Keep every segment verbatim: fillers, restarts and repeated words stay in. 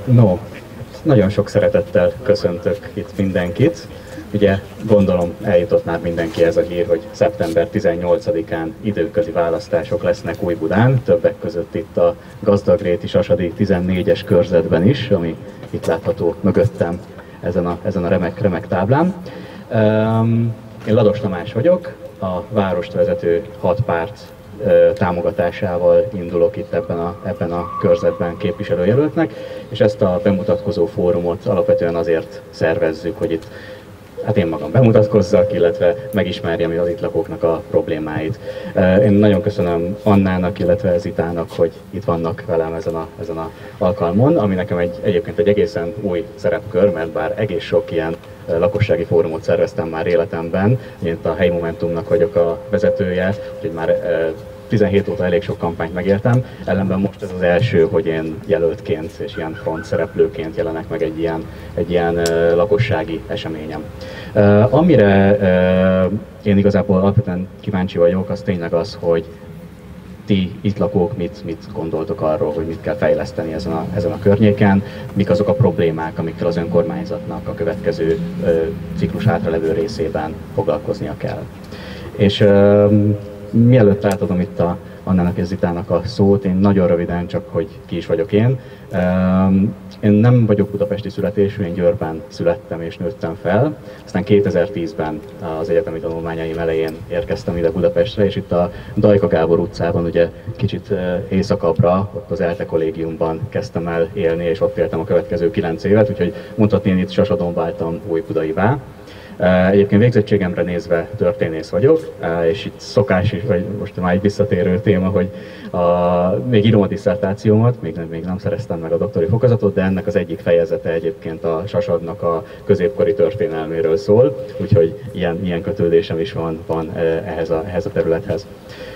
No, nagyon sok szeretettel köszöntök itt mindenkit. Ugye gondolom eljutott már mindenki ez a hír, hogy szeptember tizennyolcadikán időközi választások lesznek Újbudán, többek között itt a Gazdagréti Sasadi tizennégyes körzetben is, ami itt látható mögöttem ezen a, ezen a remek, remek táblán. Um, én Lados Tamás vagyok, a várost vezető hat párt uh, támogatásával indulok itt ebben a, ebben a körzetben képviselőjelöltnek, és ezt a bemutatkozó fórumot alapvetően azért szervezzük, hogy itt hát én magam bemutatkozzak, illetve megismerjem az itt lakóknak a problémáit. Én nagyon köszönöm Annának, illetve Zitának, hogy itt vannak velem ezen a, ezen a alkalmon, ami nekem egy, egyébként egy egészen új szerepkör, mert bár egész sok ilyen lakossági fórumot szerveztem már életemben, én itt a Helyi Momentumnak vagyok a vezetője, úgyhogy már tizenhét óta elég sok kampányt megéltem, ellenben most ez az első, hogy én jelöltként és ilyen front szereplőként jelenek meg egy ilyen, egy ilyen uh, lakossági eseményem. Uh, amire uh, én igazából alapvetően kíváncsi vagyok, az tényleg az, hogy ti itt lakók mit, mit gondoltok arról, hogy mit kell fejleszteni ezen a, ezen a környéken, mik azok a problémák, amikkel az önkormányzatnak a következő uh, ciklus hátralevő részében foglalkoznia kell. És uh, mielőtt átadom itt a Annának és Zitának a szót, én nagyon röviden csak, hogy ki is vagyok én. Én nem vagyok budapesti születésű, én Győrben születtem és nőttem fel. Aztán kétezer-tízben az egyetemi tanulmányaim elején érkeztem ide Budapestre, és itt a Dajka Gábor utcában, ugye kicsit északabbra, ott az ELTE kollégiumban kezdtem el élni, és ott éltem a következő kilenc évet, úgyhogy mondhatni, én itt Sasadon váltam újbudaivá. Egyébként végzettségemre nézve történész vagyok, és itt szokás is, vagy most már egy visszatérő téma, hogy a, még írom a disszertációmat, még nem, még nem szereztem meg a doktori fokozatot, de ennek az egyik fejezete egyébként a Sasadnak a középkori történelméről szól, úgyhogy ilyen, ilyen kötődésem is van, van ehhez, a, ehhez a területhez.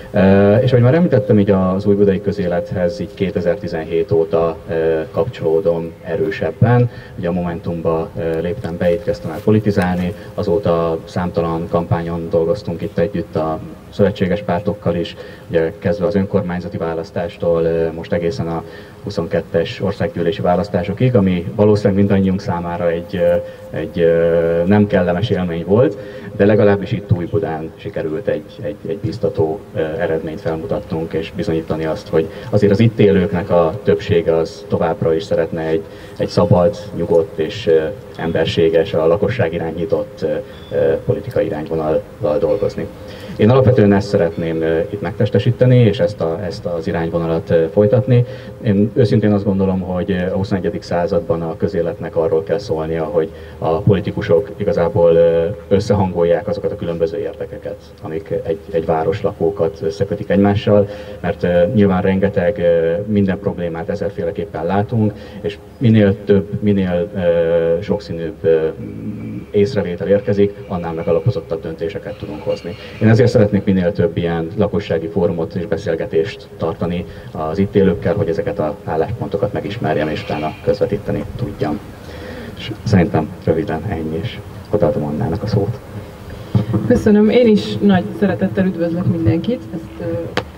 Uh, és ahogy már említettem, így az újbudai közélethez így kétezer-tizenhét óta uh, kapcsolódom erősebben. Ugye a Momentumba uh, léptem be, itt kezdtem el politizálni, azóta számtalan kampányon dolgoztunk itt együtt a szövetséges pártokkal is, ugye kezdve az önkormányzati választástól uh, most egészen a huszonkettes országgyűlési választásokig, ami valószínűleg mindannyiunk számára egy, uh, egy uh, nem kellemes élmény volt, de legalábbis itt Újbudán sikerült egy, egy, egy biztató uh, eredményt felmutattunk, és bizonyítani azt, hogy azért az itt élőknek a többsége az továbbra is szeretne egy, egy szabad, nyugodt és uh, emberséges, a lakosság irányított uh, uh, politikai irányvonallal dolgozni. Én alapvetően ezt szeretném uh, itt megtestesíteni, és ezt, a, ezt az irányvonalat uh, folytatni. Én őszintén azt gondolom, hogy a huszonegyedik században a közéletnek arról kell szólnia, hogy a politikusok igazából uh, összehangolják azokat a különböző érdekeket, amik egy, egy városlakókat összekötik egymással, mert uh, nyilván rengeteg uh, minden problémát ezerféleképpen látunk, és minél több, minél uh, sokszínűbb uh, észrevétel érkezik, annál megalapozottabb döntéseket tudunk hozni. Én ezért szeretnék minél több ilyen lakossági fórumot és beszélgetést tartani az itt élőkkel, hogy ezeket az álláspontokat megismerjem és utána közvetíteni tudjam. És szerintem röviden ennyi, és odaadom Annának a szót. Köszönöm, én is nagy szeretettel üdvözlök mindenkit. Ezt,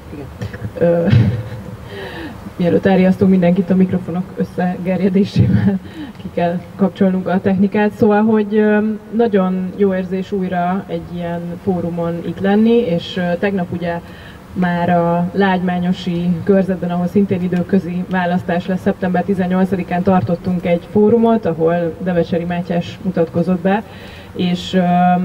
ö, ö, mielőtt elriasztunk mindenkit a mikrofonok összegerjedésével, ki kell kapcsolnunk a technikát. Szóval, hogy nagyon jó érzés újra egy ilyen fórumon itt lenni, és tegnap ugye már a Lágymányosi körzetben, ahol szintén időközi választás lesz, szeptember tizennyolcadikán tartottunk egy fórumot, ahol Devecseri Mátyás mutatkozott be, és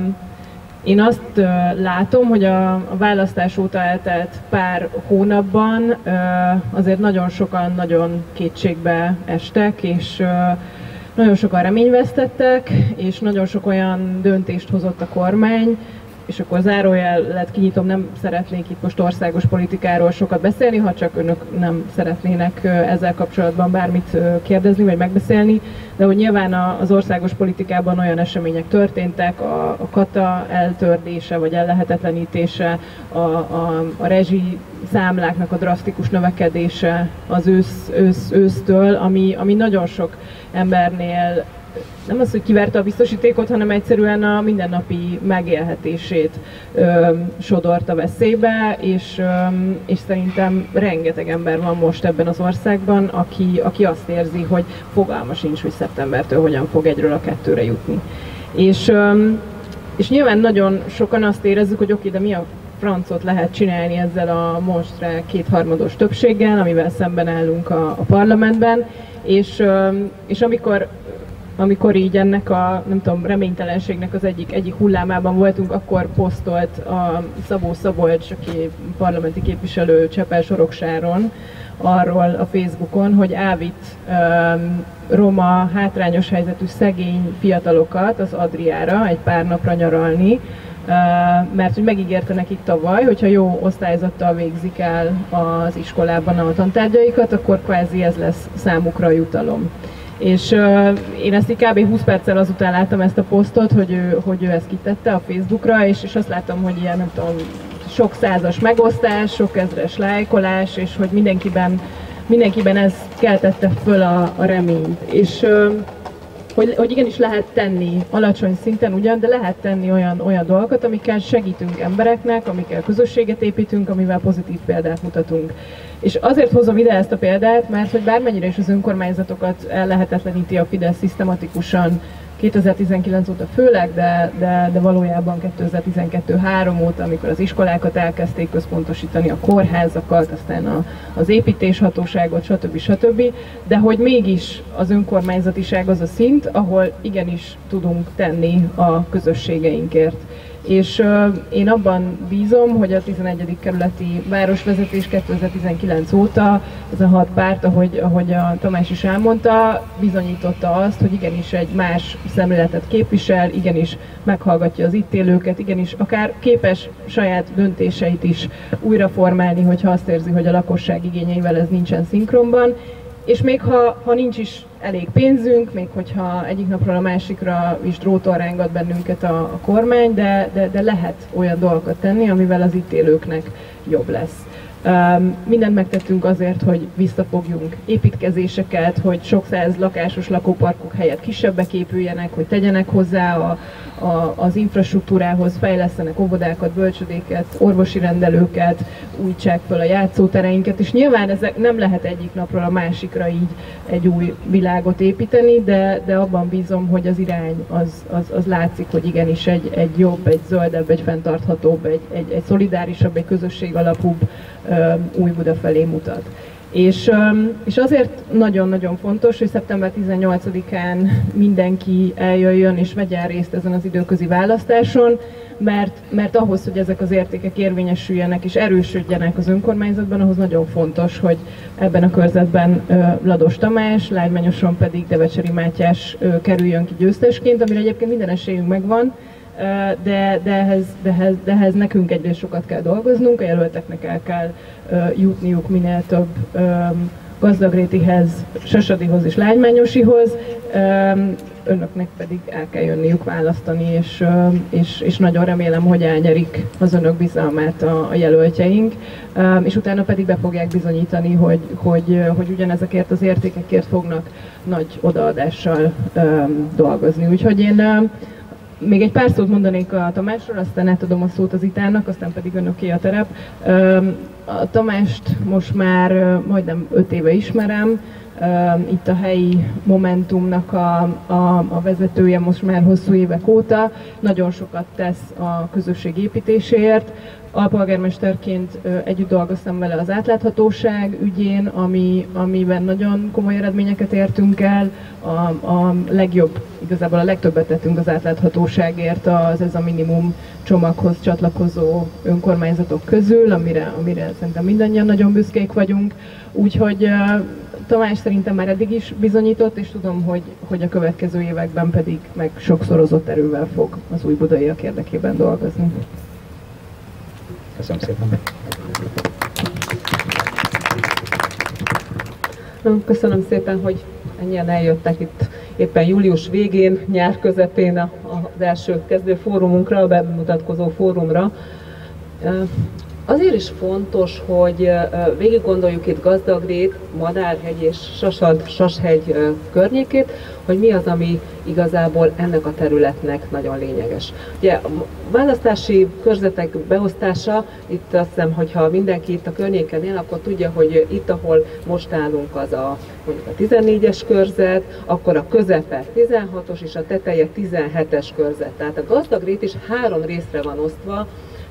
én azt uh, látom, hogy a, a választás óta eltelt pár hónapban uh, azért nagyon sokan nagyon kétségbe estek, és uh, nagyon sokan reményvesztettek, és nagyon sok olyan döntést hozott a kormány, és akkor zárójelet kinyitom, nem szeretnék itt most országos politikáról sokat beszélni, ha csak önök nem szeretnének ezzel kapcsolatban bármit kérdezni vagy megbeszélni, de hogy nyilván az országos politikában olyan események történtek, a, a kata eltördése vagy ellehetetlenítése, a, a, a rezsi számláknak a drasztikus növekedése az ősz, ősz, ősztől, ami, ami nagyon sok embernél nem az, hogy kiverte a biztosítékot, hanem egyszerűen a mindennapi megélhetését ö, sodorta veszélybe, és, ö, és szerintem rengeteg ember van most ebben az országban, aki, aki azt érzi, hogy fogalma sincs, hogy szeptembertől hogyan fog egyről a kettőre jutni. És, ö, és nyilván nagyon sokan azt érezzük, hogy oké, de mi a francot lehet csinálni ezzel a monstrál kétharmados többséggel, amivel szemben állunk a, a parlamentben, és, ö, és amikor amikor így ennek a, nem tudom, reménytelenségnek az egyik, egyik hullámában voltunk, akkor posztolt a Szabó Szabolcs, aki parlamenti képviselő Csepel-Soroksáron, arról a Facebookon, hogy elvitt um, roma, hátrányos helyzetű szegény fiatalokat az Adriára egy pár napra nyaralni, uh, mert hogy megígérte nekik tavaly, hogyha jó osztályzattal végzik el az iskolában a tantárgyaikat, akkor kvázi ez lesz számukra a jutalom. És uh, én ezt így kb. húsz perccel azután láttam ezt a posztot, hogy ő, hogy ő ezt kitette a Facebookra, és, és azt láttam, hogy ilyen, nem tudom, sok százas megosztás, sok ezres lájkolás, és hogy mindenkiben, mindenkiben ez keltette föl a, a reményt. És uh, hogy, hogy igenis lehet tenni, alacsony szinten ugyan, de lehet tenni olyan, olyan dolgokat, amikkel segítünk embereknek, amikkel közösséget építünk, amivel pozitív példát mutatunk. És azért hozom ide ezt a példát, mert hogy bármennyire is az önkormányzatokat ellehetetleníti a Fidesz szisztematikusan kétezer-tizenkilenc óta főleg, de, de, de valójában kétezer-tizenkettő három óta, amikor az iskolákat elkezdték központosítani, a kórházakat, aztán a, az építéshatóságot, stb. stb. De hogy mégis az önkormányzatiság az a szint, ahol igenis tudunk tenni a közösségeinkért. És uh, én abban bízom, hogy a tizenegyedik kerületi városvezetés kétezer-tizenkilenc óta, ez a hat párt, ahogy, ahogy a Tamás is elmondta, bizonyította azt, hogy igenis egy más szemléletet képvisel, igenis meghallgatja az itt élőket, igenis akár képes saját döntéseit is újra formálni, hogyha azt érzi, hogy a lakosság igényeivel ez nincsen szinkronban. És még ha, ha nincs is elég pénzünk, még hogyha egyik napról a másikra is dróton rángat bennünket a, a kormány, de, de, de lehet olyan dolgokat tenni, amivel az itt élőknek jobb lesz. Um, mindent megtettünk azért, hogy visszafogjunk építkezéseket, hogy sok száz lakásos lakóparkok helyett kisebbek épüljenek, hogy tegyenek hozzá a, a, az infrastruktúrához, fejlesztenek óvodákat, bölcsödéket, orvosi rendelőket, újítsák fel a játszótereinket, és nyilván ezek nem lehet egyik napról a másikra így egy új világot építeni, de, de abban bízom, hogy az irány az, az, az látszik, hogy igenis egy, egy jobb, egy zöldebb, egy fenntarthatóbb, egy, egy, egy szolidárisabb, egy közösség alapúbb új Buda felé mutat. És, és azért nagyon-nagyon fontos, hogy szeptember tizennyolcadikán mindenki eljöjjön és vegyen részt ezen az időközi választáson, mert, mert ahhoz, hogy ezek az értékek érvényesüljenek és erősödjenek az önkormányzatban, ahhoz nagyon fontos, hogy ebben a körzetben Lados Tamás, Lágymányoson pedig Devecseri Mátyás kerüljön ki győztesként, amire egyébként minden esélyünk megvan, de, de, ehhez, de, ehhez, de ehhez nekünk egyrészt sokat kell dolgoznunk, a jelölteknek el kell uh, jutniuk minél több um, Gazdagrétihez, Sasadihoz és Lágymányosihoz, um, önöknek pedig el kell jönniük választani, és, uh, és, és nagyon remélem, hogy elnyerik az önök bizalmát a, a jelöltjeink, um, és utána pedig be fogják bizonyítani, hogy, hogy, hogy ugyanezekért az értékekért fognak nagy odaadással um, dolgozni. Úgyhogy én uh, még egy pár szót mondanék a Tamásról, aztán átadom a szót az Itának, aztán pedig önöké a terep. A Tamást most már majdnem öt éve ismerem, itt a helyi Momentumnak a, a, a vezetője most már hosszú évek óta, nagyon sokat tesz a közösség építéséért. Alpolgármesterként együtt dolgoztam vele az átláthatóság ügyén, ami, amiben nagyon komoly eredményeket értünk el. A, a legjobb, igazából a legtöbbet tettünk az átláthatóságért az ez a minimum csomaghoz csatlakozó önkormányzatok közül, amire, amire szerintem mindannyian nagyon büszkék vagyunk. Úgyhogy Tamás szerintem már eddig is bizonyított, és tudom, hogy, hogy a következő években pedig meg sokszorozott erővel fog az új budaiak érdekében dolgozni. Köszönöm szépen. Köszönöm szépen, hogy ennyien eljöttek itt éppen július végén, nyár közepén az első kezdő fórumunkra, a bemutatkozó fórumra. Azért is fontos, hogy végig gondoljuk itt Gazdagrét, Madárhegy és Sasad, Sashegy környékét, hogy mi az, ami igazából ennek a területnek nagyon lényeges. Ugye a választási körzetek beosztása, itt azt hiszem, hogyha mindenki itt a környéken él, akkor tudja, hogy itt, ahol most állunk, az a, mondjuk a tizennégyes körzet, akkor a közepe tizenhatos és a teteje tizenhetes körzet. Tehát a Gazdagrét is három részre van osztva,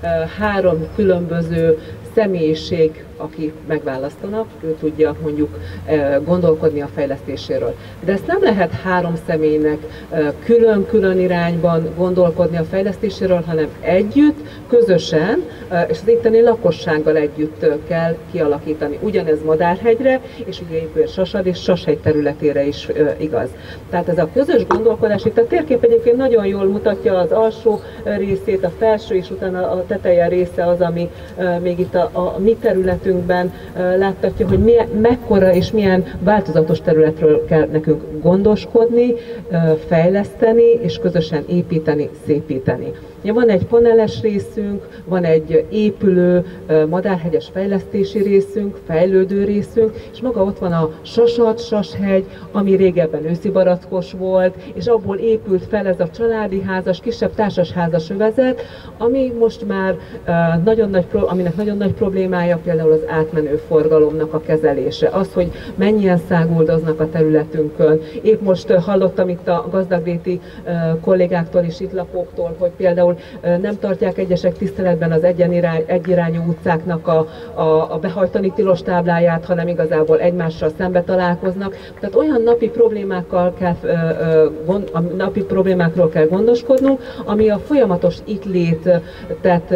három különböző személyiség, aki megválasztanak, ő tudja mondjuk gondolkodni a fejlesztéséről. De ezt nem lehet három személynek külön-külön irányban gondolkodni a fejlesztéséről, hanem együtt, közösen, és az itteni lakossággal együtt kell kialakítani. Ugyanez Madárhegyre, és ugye épül Sasad és Sashegy területére is igaz. Tehát ez a közös gondolkodás, itt a térkép egyébként nagyon jól mutatja az alsó részét, a felső, és utána a teteje része az, ami még itt a, a mi területünkben láttatja, hogy milyen, mekkora és milyen változatos területről kell nekünk gondoskodni, fejleszteni és közösen építeni, szépíteni. Ja, van egy paneles részünk, van egy épülő, madárhegyes fejlesztési részünk, fejlődő részünk, és maga ott van a Sasad, Sashegy, ami régebben őszi barackos volt, és abból épült fel ez a családi házas, kisebb társasházas övezet, ami most már nagyon nagy, aminek nagyon nagy problémája például az átmenő forgalomnak a kezelése. Az, hogy mennyien száguldoznak a területünkön. Épp most hallottam itt a gazdagréti kollégáktól és itt lakóktól, hogy például nem tartják egyesek tiszteletben az egyenirány, egyirányú utcáknak a, a, a behajtani tilos tábláját, hanem igazából egymással szembe találkoznak. Tehát olyan napi problémákkal kell, gond, a napi problémákról kell gondoskodnunk, ami a folyamatos itt létet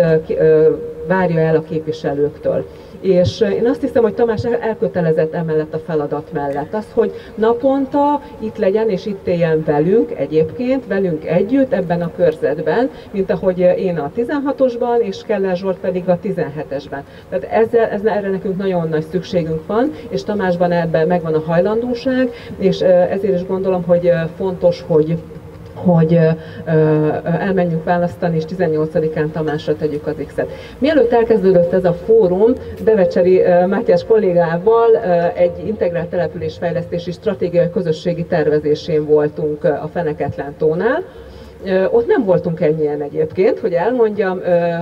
várja el a képviselőktől. És én azt hiszem, hogy Tamás elkötelezett emellett a feladat mellett. Az, hogy naponta itt legyen és itt éljen velünk egyébként, velünk együtt ebben a körzetben, mint ahogy én a tizenhatosban, és Keller Zsolt pedig a tizenhetesben. Tehát ezzel, ezzel erre nekünk nagyon nagy szükségünk van, és Tamásban ebben megvan a hajlandóság, és ezért is gondolom, hogy fontos, hogy hogy elmenjünk választani, és tizennyolcadikán Tamásra tegyük az X-et. Mielőtt elkezdődött ez a fórum, Bevecseri Mátyás kollégával egy integrált településfejlesztési stratégiai közösségi tervezésén voltunk a Feneketlen-tónál. Ott nem voltunk ennyien egyébként, hogy elmondjam,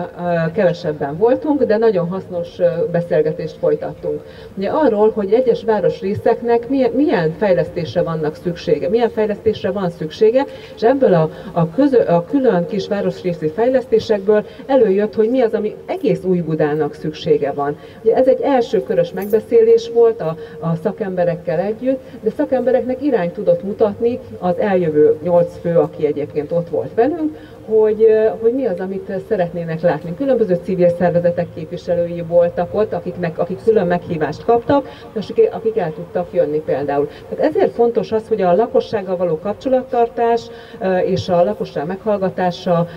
kevesebben voltunk, de nagyon hasznos beszélgetést folytattunk. Ugye arról, hogy egyes városrészeknek milyen, milyen fejlesztésre vannak szüksége, milyen fejlesztésre van szüksége, és ebből a, a, közö, a külön kis városrészi fejlesztésekből előjött, hogy mi az, ami egész Újbudának szüksége van. Ugye ez egy első körös megbeszélés volt a, a szakemberekkel együtt, de szakembereknek irányt tudott mutatni az eljövő nyolc fő, aki egyébként ott volt velünk, hogy, hogy mi az, amit szeretnének látni. Különböző civil szervezetek képviselői voltak ott, akiknek, akik külön meghívást kaptak, és akik el tudtak jönni például. Tehát ezért fontos az, hogy a lakossággal való kapcsolattartás és a lakosság meghallgatása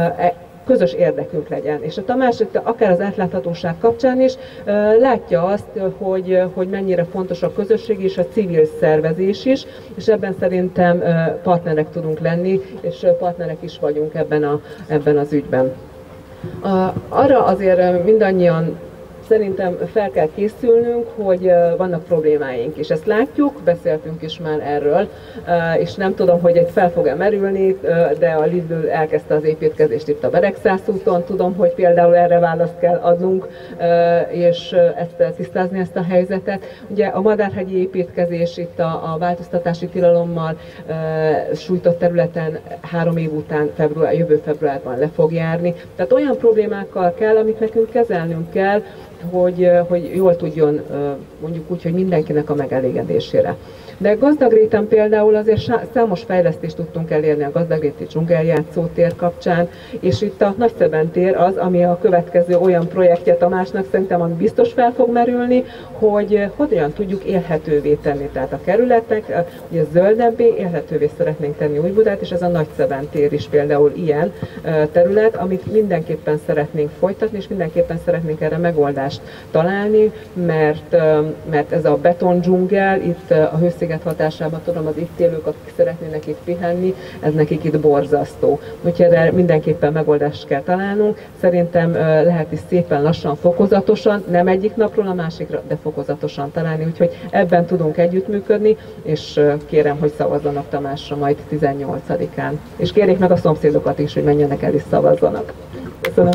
közös érdekünk legyen. És a Tamás akár az átláthatóság kapcsán is látja azt, hogy, hogy mennyire fontos a közösség és a civil szervezés is, és ebben szerintem partnerek tudunk lenni, és partnerek is vagyunk ebben, a, ebben az ügyben. Arra azért mindannyian szerintem fel kell készülnünk, hogy vannak problémáink, és ezt látjuk, beszéltünk is már erről, és nem tudom, hogy egy fel fog-e merülni, de a Lidl elkezdte az építkezést itt a Beregszász úton, tudom, hogy például erre választ kell adnunk, és ezt tisztázni ezt a helyzetet. Ugye a madárhegyi építkezés itt a, a változtatási tilalommal sújtott területen három év után, február, jövő februárban le fog járni. Tehát olyan problémákkal kell, amit nekünk kezelnünk kell, hogy, hogy jól tudjon, mondjuk úgy, hogy mindenkinek a megelégedésére. De Gazdagréten például azért számos fejlesztést tudtunk elérni a Gazdagréti dzsungeljátszótér kapcsán, és itt a Nagyszeben tér az, ami a következő olyan projektje Tamásnak szerintem, ami biztos fel fog merülni, hogy hogyan tudjuk élhetővé tenni. Tehát a kerületek, ugye zöldebbé, élhetővé szeretnénk tenni Újbudát, és ez a Nagyszeben tér is például ilyen terület, amit mindenképpen szeretnénk folytatni, és mindenképpen szeretnénk erre megoldást megoldást találni, mert, mert ez a beton dzsungel, itt a hősziget hatásában tudom, az itt élők, akik szeretnének itt pihenni, ez nekik itt borzasztó. Úgyhogy erre mindenképpen megoldást kell találnunk. Szerintem lehet is szépen lassan, fokozatosan, nem egyik napról a másikra, de fokozatosan találni. Úgyhogy ebben tudunk együttműködni, és kérem, hogy szavazzanak Tamásra majd tizennyolcadikán. És kérjék meg a szomszédokat is, hogy menjenek el és szavazzanak. Köszönöm.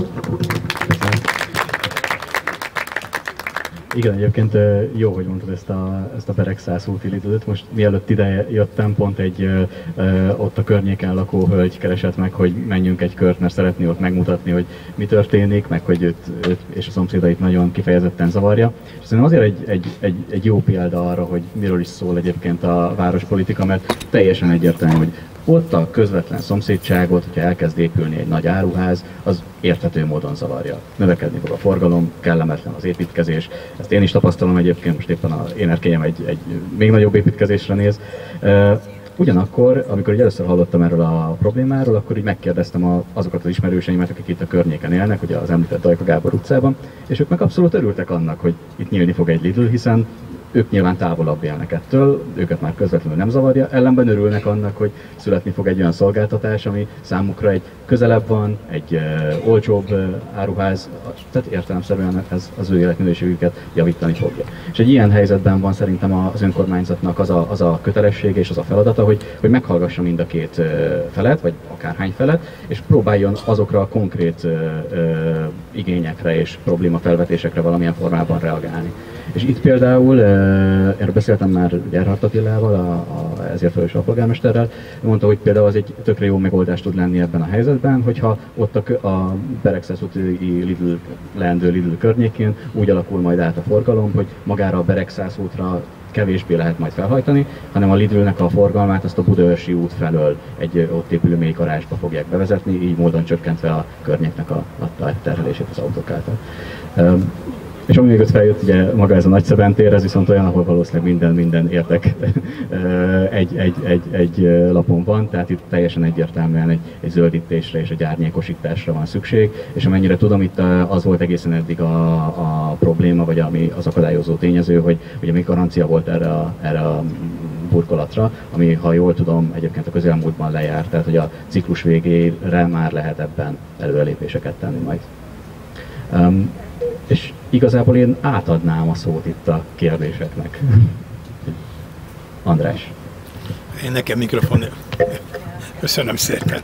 Igen, egyébként jó, hogy mondtad ezt a, ezt a Beregszász úti Lidl-t. Most mielőtt ide jöttem, pont egy ö, ö, ott a környéken lakó hölgy keresett meg, hogy menjünk egy kört, mert szeretné ott megmutatni, hogy mi történik, meg hogy őt, őt és a szomszédait nagyon kifejezetten zavarja. És szerintem azért egy, egy, egy, egy jó példa arra, hogy miről is szól egyébként a várospolitika, mert teljesen egyértelmű, hogy ott a közvetlen szomszédságot, hogyha elkezd épülni egy nagy áruház, az érthető módon zavarja. Növekedni fog a forgalom, kellemetlen az építkezés. Ezt én is tapasztalom egyébként, most éppen az én erkélyem egy, egy még nagyobb építkezésre néz. Ugyanakkor, amikor először hallottam erről a problémáról, akkor így megkérdeztem a, azokat az ismerőseimet, akik itt a környéken élnek, ugye az említett Dajka Gábor utcában, és ők meg abszolút örültek annak, hogy itt nyílni fog egy Lidl, hiszen ők nyilván távolabb élnek ettől, őket már közvetlenül nem zavarja, ellenben örülnek annak, hogy születni fog egy olyan szolgáltatás, ami számukra egy közelebb van, egy uh, olcsóbb uh, áruház, tehát értelemszerűen ez az ő életminőségüket javítani fogja. És egy ilyen helyzetben van szerintem az önkormányzatnak az a, az a kötelessége és az a feladata, hogy, hogy meghallgassa mind a két uh, felet, vagy akárhány felet, és próbáljon azokra a konkrét uh, uh, igényekre és problémafelvetésekre valamilyen formában reagálni. És itt például, erről beszéltem már Gerhardt Attilával, a, a, ezért felelős alpolgármesterrel, mondta, hogy például az egy tökre jó megoldás tud lenni ebben a helyzetben, hogyha ott a, a Beregszász úti Lidl, leendő Lidl környékén úgy alakul majd át a forgalom, hogy magára a Beregszász útra kevésbé lehet majd felhajtani, hanem a Lidlnek a forgalmát azt a Budaörsi út felől egy ott épülő mély garázsba fogják bevezetni, így módon csökkentve a környéknek a, a terhelését az autók által. És ami még ott feljött, ugye maga ez a Nagyszebentér, ez viszont olyan, ahol valószínűleg minden, minden érdek egy, egy, egy, egy lapon van, tehát itt teljesen egyértelműen egy, egy zöldítésre és egy árnyékosításra van szükség, és amennyire tudom, itt az volt egészen eddig a, a probléma, vagy ami az akadályozó tényező, hogy ugye még garancia volt erre a, erre a burkolatra, ami, ha jól tudom, egyébként a közelmúltban lejárt, tehát hogy a ciklus végére már lehet ebben előrelépéseket tenni majd. Um, és igazából én átadnám a szót itt a kérdéseknek. András. Én nekem mikrofon. Köszönöm szépen.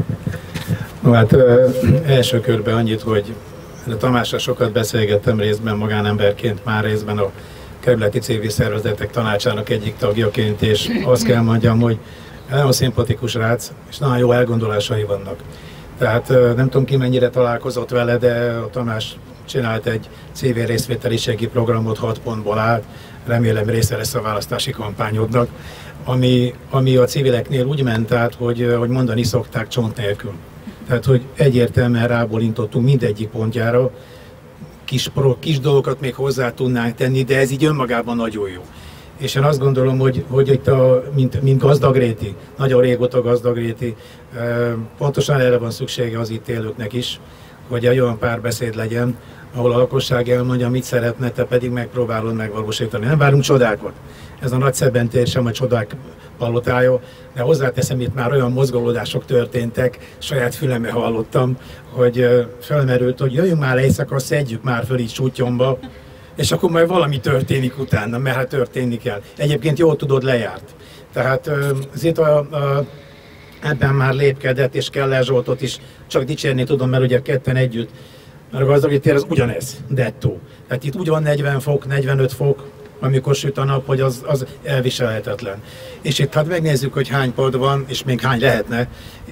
No, hát ö, első körben annyit, hogy a Tamással sokat beszélgettem részben magánemberként, már részben a kerületi civil szervezetek tanácsának egyik tagjaként, és azt kell mondjam, hogy nagyon szimpatikus rác, és nagyon jó elgondolásai vannak. Tehát ö, nem tudom ki mennyire találkozott vele, de a Tamás csinált egy civil részvételiségi programot, hat pontból állt, remélem része lesz a választási kampányodnak, ami, ami a civileknél úgy ment át, hogy, hogy mondani szokták csont nélkül. Tehát, hogy egyértelműen rábólintottunk mindegyik pontjára, kis, kis dolgokat még hozzá tudnánk tenni, de ez így önmagában nagyon jó. És én azt gondolom, hogy, hogy itt a, mint, mint Gazdagréti, nagyon régóta Gazdagréti, pontosan erre van szüksége az itt élőknek is, hogy egy olyan párbeszéd legyen, ahol a lakosság elmondja, mit szeretne, te pedig megpróbálod megvalósítani. Nem várunk csodákat. Ez a Nagyszebentér sem a csodák palotája, de hozzáteszem, itt már olyan mozgolódások történtek, saját fülemmel hallottam, hogy felmerült, hogy jöjjünk már éjszaka, szedjük már föl így Sútyomba, és akkor majd valami történik utána, mert hát történni kell. Egyébként jól tudod, lejárt. Tehát Zita a, ebben már lépkedett, és Keller Zsoltot is csak dicsérni tudom, mert ugye ketten együtt, mert a Gazdagréti tér az ugyanez, dettó. Tehát itt úgy van negyven fok, negyvenöt fok, amikor süt a nap, hogy az, az elviselhetetlen. És itt hát megnézzük, hogy hány pad van, és még hány lehetne,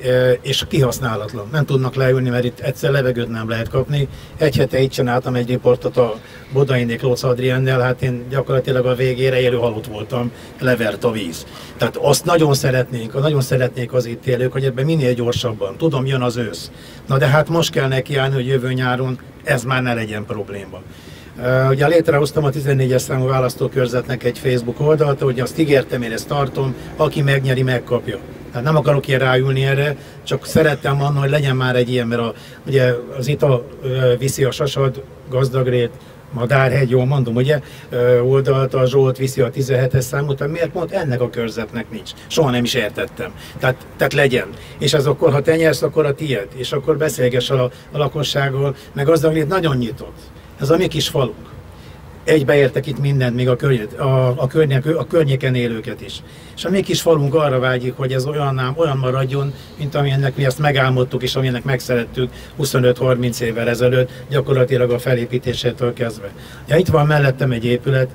és kihasználatlan. Nem tudnak leülni, mert itt egyszer levegőt nem lehet kapni. Egy hete itt csináltam egy riportot a Bodainék Lócz Adriennel, hát én gyakorlatilag a végére élő halott voltam, levert a víz. Tehát azt nagyon szeretnénk, nagyon szeretnék az itt élők, hogy ebben minél gyorsabban. Tudom, jön az ősz. Na de hát most kell nekiállni, hogy jövő nyáron ez már ne legyen probléma. Uh, ugye létrehoztam a tizennégyes számú választókörzetnek egy Facebook oldalt, hogy azt ígértem, én ezt tartom, aki megnyeri, megkapja. Tehát nem akarok ilyen ráülni erre, csak szerettem annak, hogy legyen már egy ilyen, mert a, ugye az I T A uh, viszi a Sasad, Gazdagrét, Madárhegy, jól mondom, ugye, oldalt a Zsolt viszi a tizenhetes számot, miért pont ennek a körzetnek nincs? Soha nem is értettem. Tehát, tehát legyen. És az akkor, ha te nyersz, akkor a tiéd. És akkor beszélgess a, a lakossággal, meg Gazdagrét nagyon nyitott. Ez a mi kis falunk. Egybeértek itt mindent, még a, körny a, a, környék, a környéken élőket is. És a mi kis falunk arra vágyik, hogy ez olyan, olyan maradjon, mint amilyennek mi ezt megálmodtuk, és amilyennek megszerettük huszonöt-harminc évvel ezelőtt, gyakorlatilag a felépítésétől kezdve. Ja, itt van mellettem egy épület,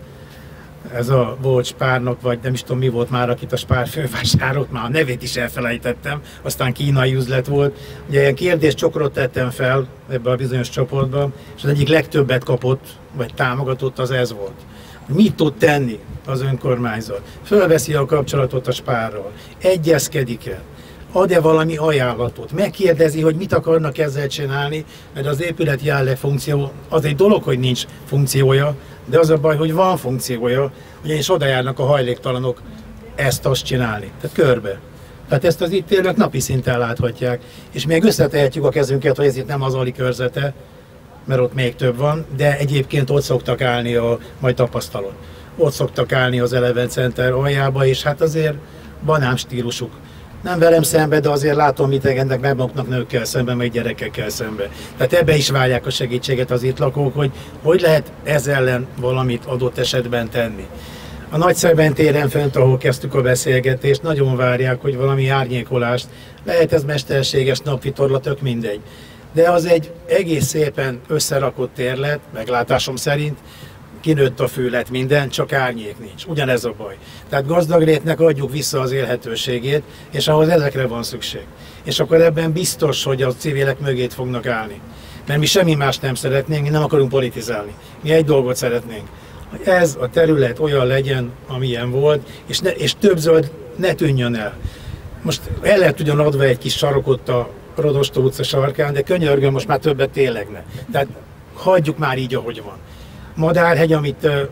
ez a volt Spárnak, vagy nem is tudom mi volt már, akit a Spár fővásárolt, már a nevét is elfelejtettem, aztán kínai üzlet volt. Ugye ilyen kérdéscsokrot tettem fel ebbe a bizonyos csoportba, és az egyik legtöbbet kapott, vagy támogatott, az ez volt. Mit tud tenni az önkormányzat? Fölveszi a kapcsolatot a Spárral, egyezkedik-e, ad-e valami ajánlatot, megkérdezi, hogy mit akarnak ezzel csinálni, mert az épület jelenleg funkció, az egy dolog, hogy nincs funkciója, de az a baj, hogy van funkciója, ugyanis oda járnak a hajléktalanok ezt-azt csinálni, tehát körbe. Tehát ezt az itt élők napi szinten láthatják, és még összetehetjük a kezünket, hogy ez itt nem az Ali körzete, mert ott még több van, de egyébként ott szoktak állni, a, majd tapasztalod, ott szoktak állni az Eleven Center aljába, és hát azért banán stílusuk. Nem velem szembe, de azért látom, mit engednek meg maguknak nőkkel szembe, meg gyerekekkel szembe. Tehát ebbe is várják a segítséget az itt lakók, hogy hogy lehet ez ellen valamit adott esetben tenni. A Nagyszeben téren fönt, ahol kezdtük a beszélgetést, nagyon várják, hogy valami árnyékolást, lehet ez mesterséges napvitorla, tök mindegy. De az egy egész szépen összerakott térlet, meglátásom szerint, kinőtt a fűlet minden, csak árnyék nincs. Ugyanez a baj. Tehát Gazdagrétnek adjuk vissza az élhetőségét, és ahhoz ezekre van szükség. És akkor ebben biztos, hogy a civilek mögét fognak állni. Mert mi semmi más nem szeretnénk, mi nem akarunk politizálni. Mi egy dolgot szeretnénk, hogy ez a terület olyan legyen, amilyen volt, és, ne, és több zöld ne tűnjön el. Most el lehet ugyan adva egy kis sarokot a Rodostó utca sarkán, de könyörgöm, most már többet tényleg ne. Tehát hagyjuk már így, ahogy van. Madárhegy, amit uh,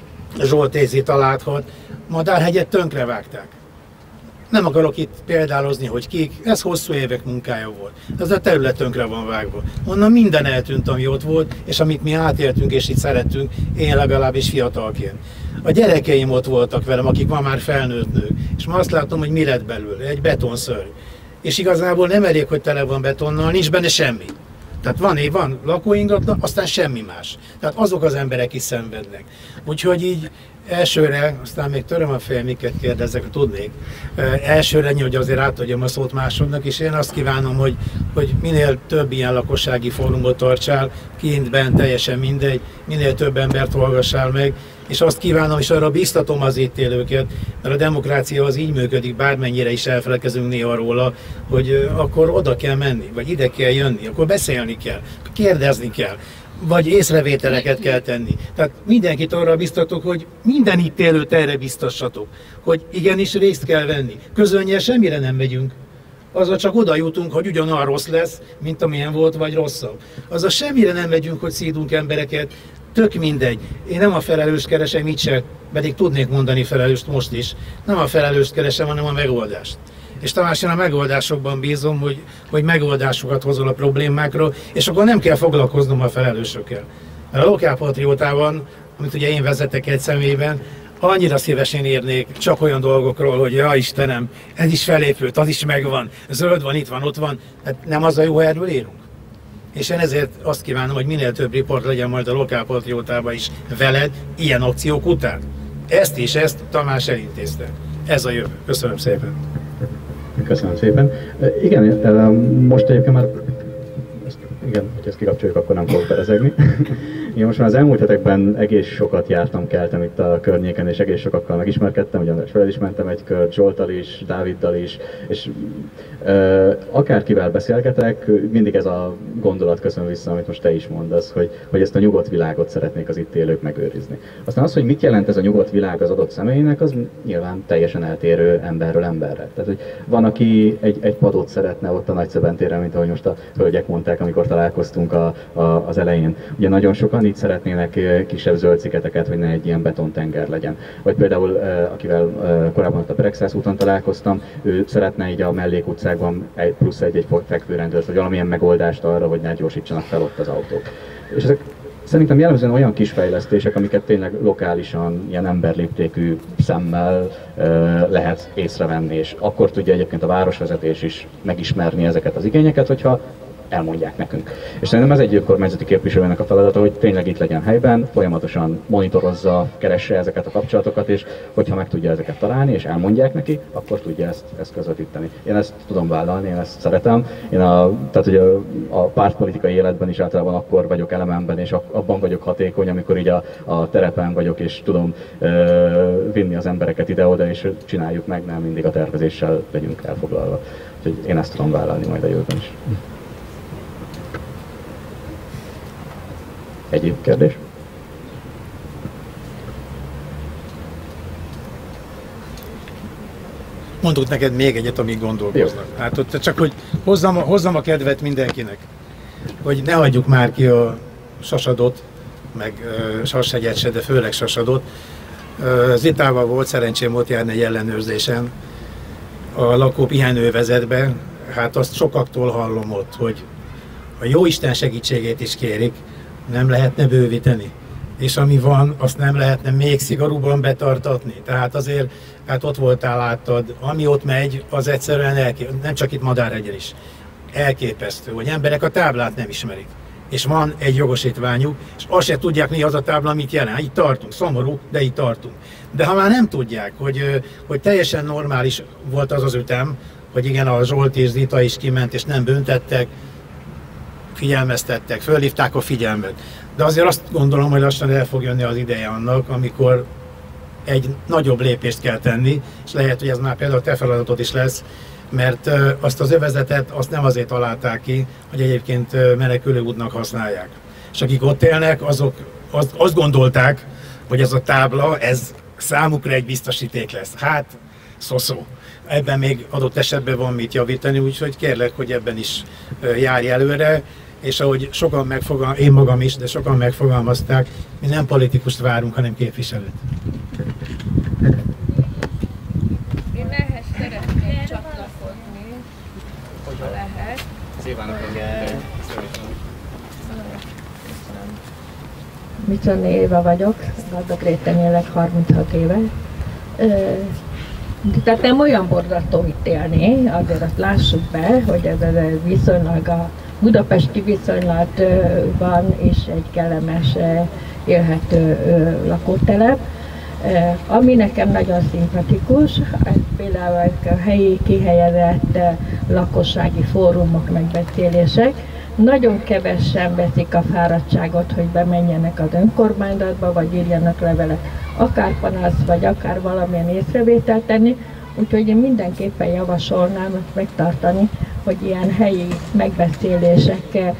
Zsolt Ézi találhat, Madárhegyet tönkrevágták. Nem akarok itt példálozni, hogy kik, ez hosszú évek munkája volt. Ez a terület tönkre van vágva. Onnan minden eltűnt, ami ott volt, és amit mi átéltünk és itt szerettünk, én legalábbis fiatalként. A gyerekeim ott voltak velem, akik ma már felnőtt nők, és ma azt látom, hogy mi lett belőle, egy betonszörny. És igazából nem elég, hogy tele van betonnal, nincs benne semmi. Tehát van, van lakóingatlan, aztán semmi más. Tehát azok az emberek is szenvednek. Úgyhogy így elsőre, aztán még töröm a fejem, miket kérdezzek, ha tudnék. Elsőre, hogy azért átadjam a szót másodnak, és én azt kívánom, hogy, hogy minél több ilyen lakossági fórumot tartsál, kint, bent, teljesen mindegy, minél több embert hallgassál meg, és azt kívánom, és arra biztatom az itt élőket, mert a demokrácia az így működik, bármennyire is elfelelkezünk néha róla, hogy akkor oda kell menni, vagy ide kell jönni, akkor beszélni kell, kérdezni kell, vagy észrevételeket kell tenni. Tehát mindenkit arra biztatok, hogy minden itt élőt erre biztassatok, hogy igenis részt kell venni. Közönnyel semmire nem megyünk. Azzal csak oda jutunk, hogy ugyanolyan rossz lesz, mint amilyen volt, vagy rosszabb. Azzal semmire nem megyünk, hogy szídunk embereket, tök mindegy. Én nem a felelőst keresem, itt se, pedig tudnék mondani felelőst most is. Nem a felelőst keresem, hanem a megoldást. És Tamás, én a megoldásokban bízom, hogy, hogy megoldásokat hozol a problémákra, és akkor nem kell foglalkoznom a felelősökkel. Mert a lokálpatriótában, amit ugye én vezetek egy személyben, annyira szívesen írnék csak olyan dolgokról, hogy ja Istenem, ez is felépült, az is megvan, zöld van, itt van, ott van, hát nem az a jó, erről írunk. És én ezért azt kívánom, hogy minél több riport legyen majd a lokálpatriótában is veled, ilyen akciók után. Ezt és ezt Tamás elintézte. Ez a jövő. Köszönöm szépen. Köszönöm szépen. Igen, most egyébként már, igen, hogy ezt kikapcsoljuk, akkor nem fogok berezegni. Én most már az elmúlt hetekben egész sokat jártam, keltem itt a környéken, és egész sokakkal megismerkedtem, ugyanis fel is mentem egy kört, Zsolttal is, Dáviddal is, és uh, akárkivel beszélgetek, mindig ez a gondolat köszön vissza, amit most te is mondasz, hogy, hogy ezt a nyugodt világot szeretnék az itt élők megőrizni. Aztán az, hogy mit jelent ez a nyugodt világ az adott személynek, az nyilván teljesen eltérő emberről emberre. Tehát, hogy van, aki egy, egy padot szeretne ott a Nagyszeben téren, mint ahogy most a hölgyek mondták, amikor találkoztunk a, a, az elején. Ugye nagyon sokan itt szeretnének kisebb zöld sziketeket, hogy ne egy ilyen betontenger legyen. Vagy például, akivel korábban ott a Perexász úton találkoztam, ő szeretne így a mellékutcákban egy plusz egy-egy fekvőrendőrt, vagy valamilyen megoldást arra, hogy ne gyorsítsanak fel ott az autók. És ezek Szerintem jellemzően olyan kis fejlesztések, amiket tényleg lokálisan, ilyen emberléptékű szemmel e, lehet észrevenni, és akkor tudja egyébként a városvezetés is megismerni ezeket az igényeket, hogyha elmondják nekünk. És szerintem ez egy önkormányzati képviselőnek a feladata, hogy tényleg itt legyen helyben, folyamatosan monitorozza, keresse ezeket a kapcsolatokat, és hogyha meg tudja ezeket találni, és elmondják neki, akkor tudja ezt, ezt közvetíteni. Én ezt tudom vállalni, én ezt szeretem. Én a, tehát, hogy a, a pártpolitikai életben is általában akkor vagyok elememben, és abban vagyok hatékony, amikor így a, a terepen vagyok, és tudom ö, vinni az embereket ide-oda, és csináljuk meg, nem mindig a tervezéssel legyünk elfoglalva. Úgyhogy én ezt tudom vállalni majd a jövőben is. Egyéb kérdés? Mondok neked még egyet, amíg gondolkoznak. Hát ott csak, hogy hozzam, hozzam a kedvet mindenkinek, hogy ne hagyjuk már ki a Sasadot, meg uh, Sashegyet se, de főleg Sasadot. Uh, Zitával volt szerencsém ott járni egy ellenőrzésen a lakó pihenővezetbe. Hát azt sokaktól hallom ott, hogy a Jóisten segítségét is kérik, nem lehetne bővíteni. És ami van, azt nem lehetne még szigorúban betartatni. Tehát azért, hát ott voltál, láttad, ami ott megy, az egyszerűen elképesztő, nem csak itt Madárhegyen is, elképesztő, hogy emberek a táblát nem ismerik. És van egy jogosítványuk, és azt se tudják, mi az a tábla, mit jelent. Itt tartunk, szomorú, de itt tartunk. De ha már nem tudják, hogy, hogy teljesen normális volt az az ütem, hogy igen, a Zsolt és Zita is kiment, és nem büntettek, figyelmeztettek, fölhívták a figyelmet. De azért azt gondolom, hogy lassan el fog jönni az ideje annak, amikor egy nagyobb lépést kell tenni, és lehet, hogy ez már például te feladatod is lesz, mert azt az övezetet azt nem azért találták ki, hogy egyébként menekülőútnak használják. És akik ott élnek, azok azt, azt gondolták, hogy ez a tábla, ez számukra egy biztosíték lesz. Hát, szoszó. Ebben még adott esetben van mit javítani, úgyhogy kérlek, hogy ebben is járj előre, és ahogy sokan megfogalmazták, én magam is, de sokan megfogalmazták, mi nem politikust várunk, hanem képviselőt. Én ehhez szeretnék csatlakozni, ha lehet. Micsoné Éva vagyok, Gazdag Réten élek harminchat éve. Tehát nem olyan borzasztó itt élni, azért azt lássuk be, hogy ez, ez viszonylag a budapesti viszonylatban is egy kellemes, élhető lakótelep. Ami nekem nagyon szimpatikus, ez például a helyi kihelyezett lakossági fórumok, megbeszélések. Nagyon kevesen veszik a fáradtságot, hogy bemenjenek az önkormányzatba, vagy írjanak levelet, akár panasz, vagy akár valamilyen észrevételt tenni. Úgyhogy én mindenképpen javasolnám ezt megtartani, hogy ilyen helyi megbeszélések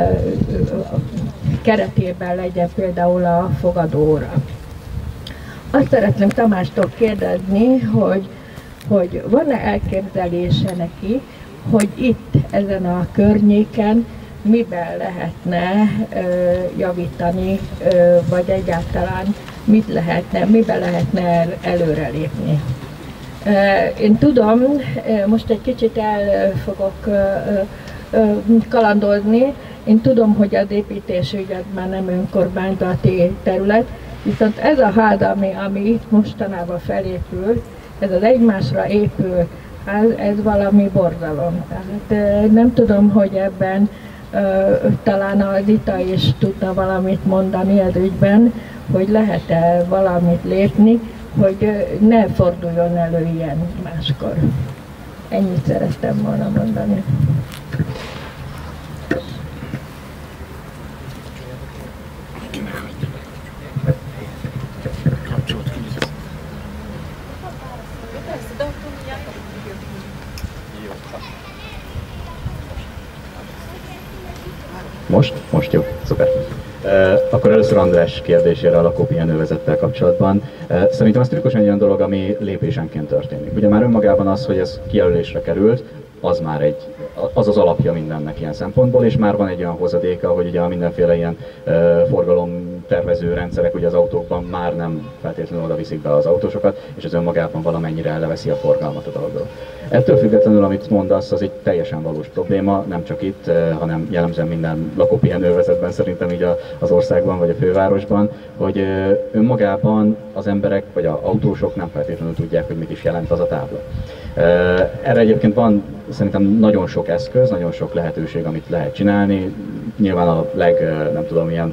keretében legyen például a fogadóra. Azt szeretném Tamástól kérdezni, hogy, hogy van-e elképzelése neki, hogy itt ezen a környéken miben lehetne ö, javítani, ö, vagy egyáltalán mit lehetne, miben lehetne előrelépni. Én tudom, most egy kicsit el fogok kalandozni, én tudom, hogy az építésügyet már nem önkormányzati terület, viszont ez a ház, ami, ami itt mostanában felépül, ez az egymásra épül ház, ez valami borzalom. Tehát nem tudom, hogy ebben talán a Zita is tudna valamit mondani az ügyben, hogy lehet-e valamit lépni, hogy ne forduljon elő ilyen máskor. Ennyit szerettem volna mondani. Most? Most jó. Szuper. Akkor először András kérdésére a lakópihenővezettel kapcsolatban. Szerintem ez tipikusan egy olyan dolog, ami lépésenként történik. Ugye már önmagában az, hogy ez kijelölésre került, az már egy, az az alapja mindennek ilyen szempontból, és már van egy olyan hozadéka, hogy ugye a mindenféle ilyen forgalom tervező rendszerek ugye az autókban már nem feltétlenül oda viszik be az autósokat, és ez önmagában valamennyire elleveszi a forgalmat a dologról. Ettől függetlenül, amit mondasz, az egy teljesen valós probléma, nem csak itt, hanem jellemzően minden lakópihenővezetben szerintem így az országban vagy a fővárosban, hogy önmagában az emberek vagy az autósok nem feltétlenül tudják, hogy mit is jelent az a tábla. Erre egyébként van szerintem nagyon sok eszköz, nagyon sok lehetőség, amit lehet csinálni. Nyilván a leg, nem tudom, ilyen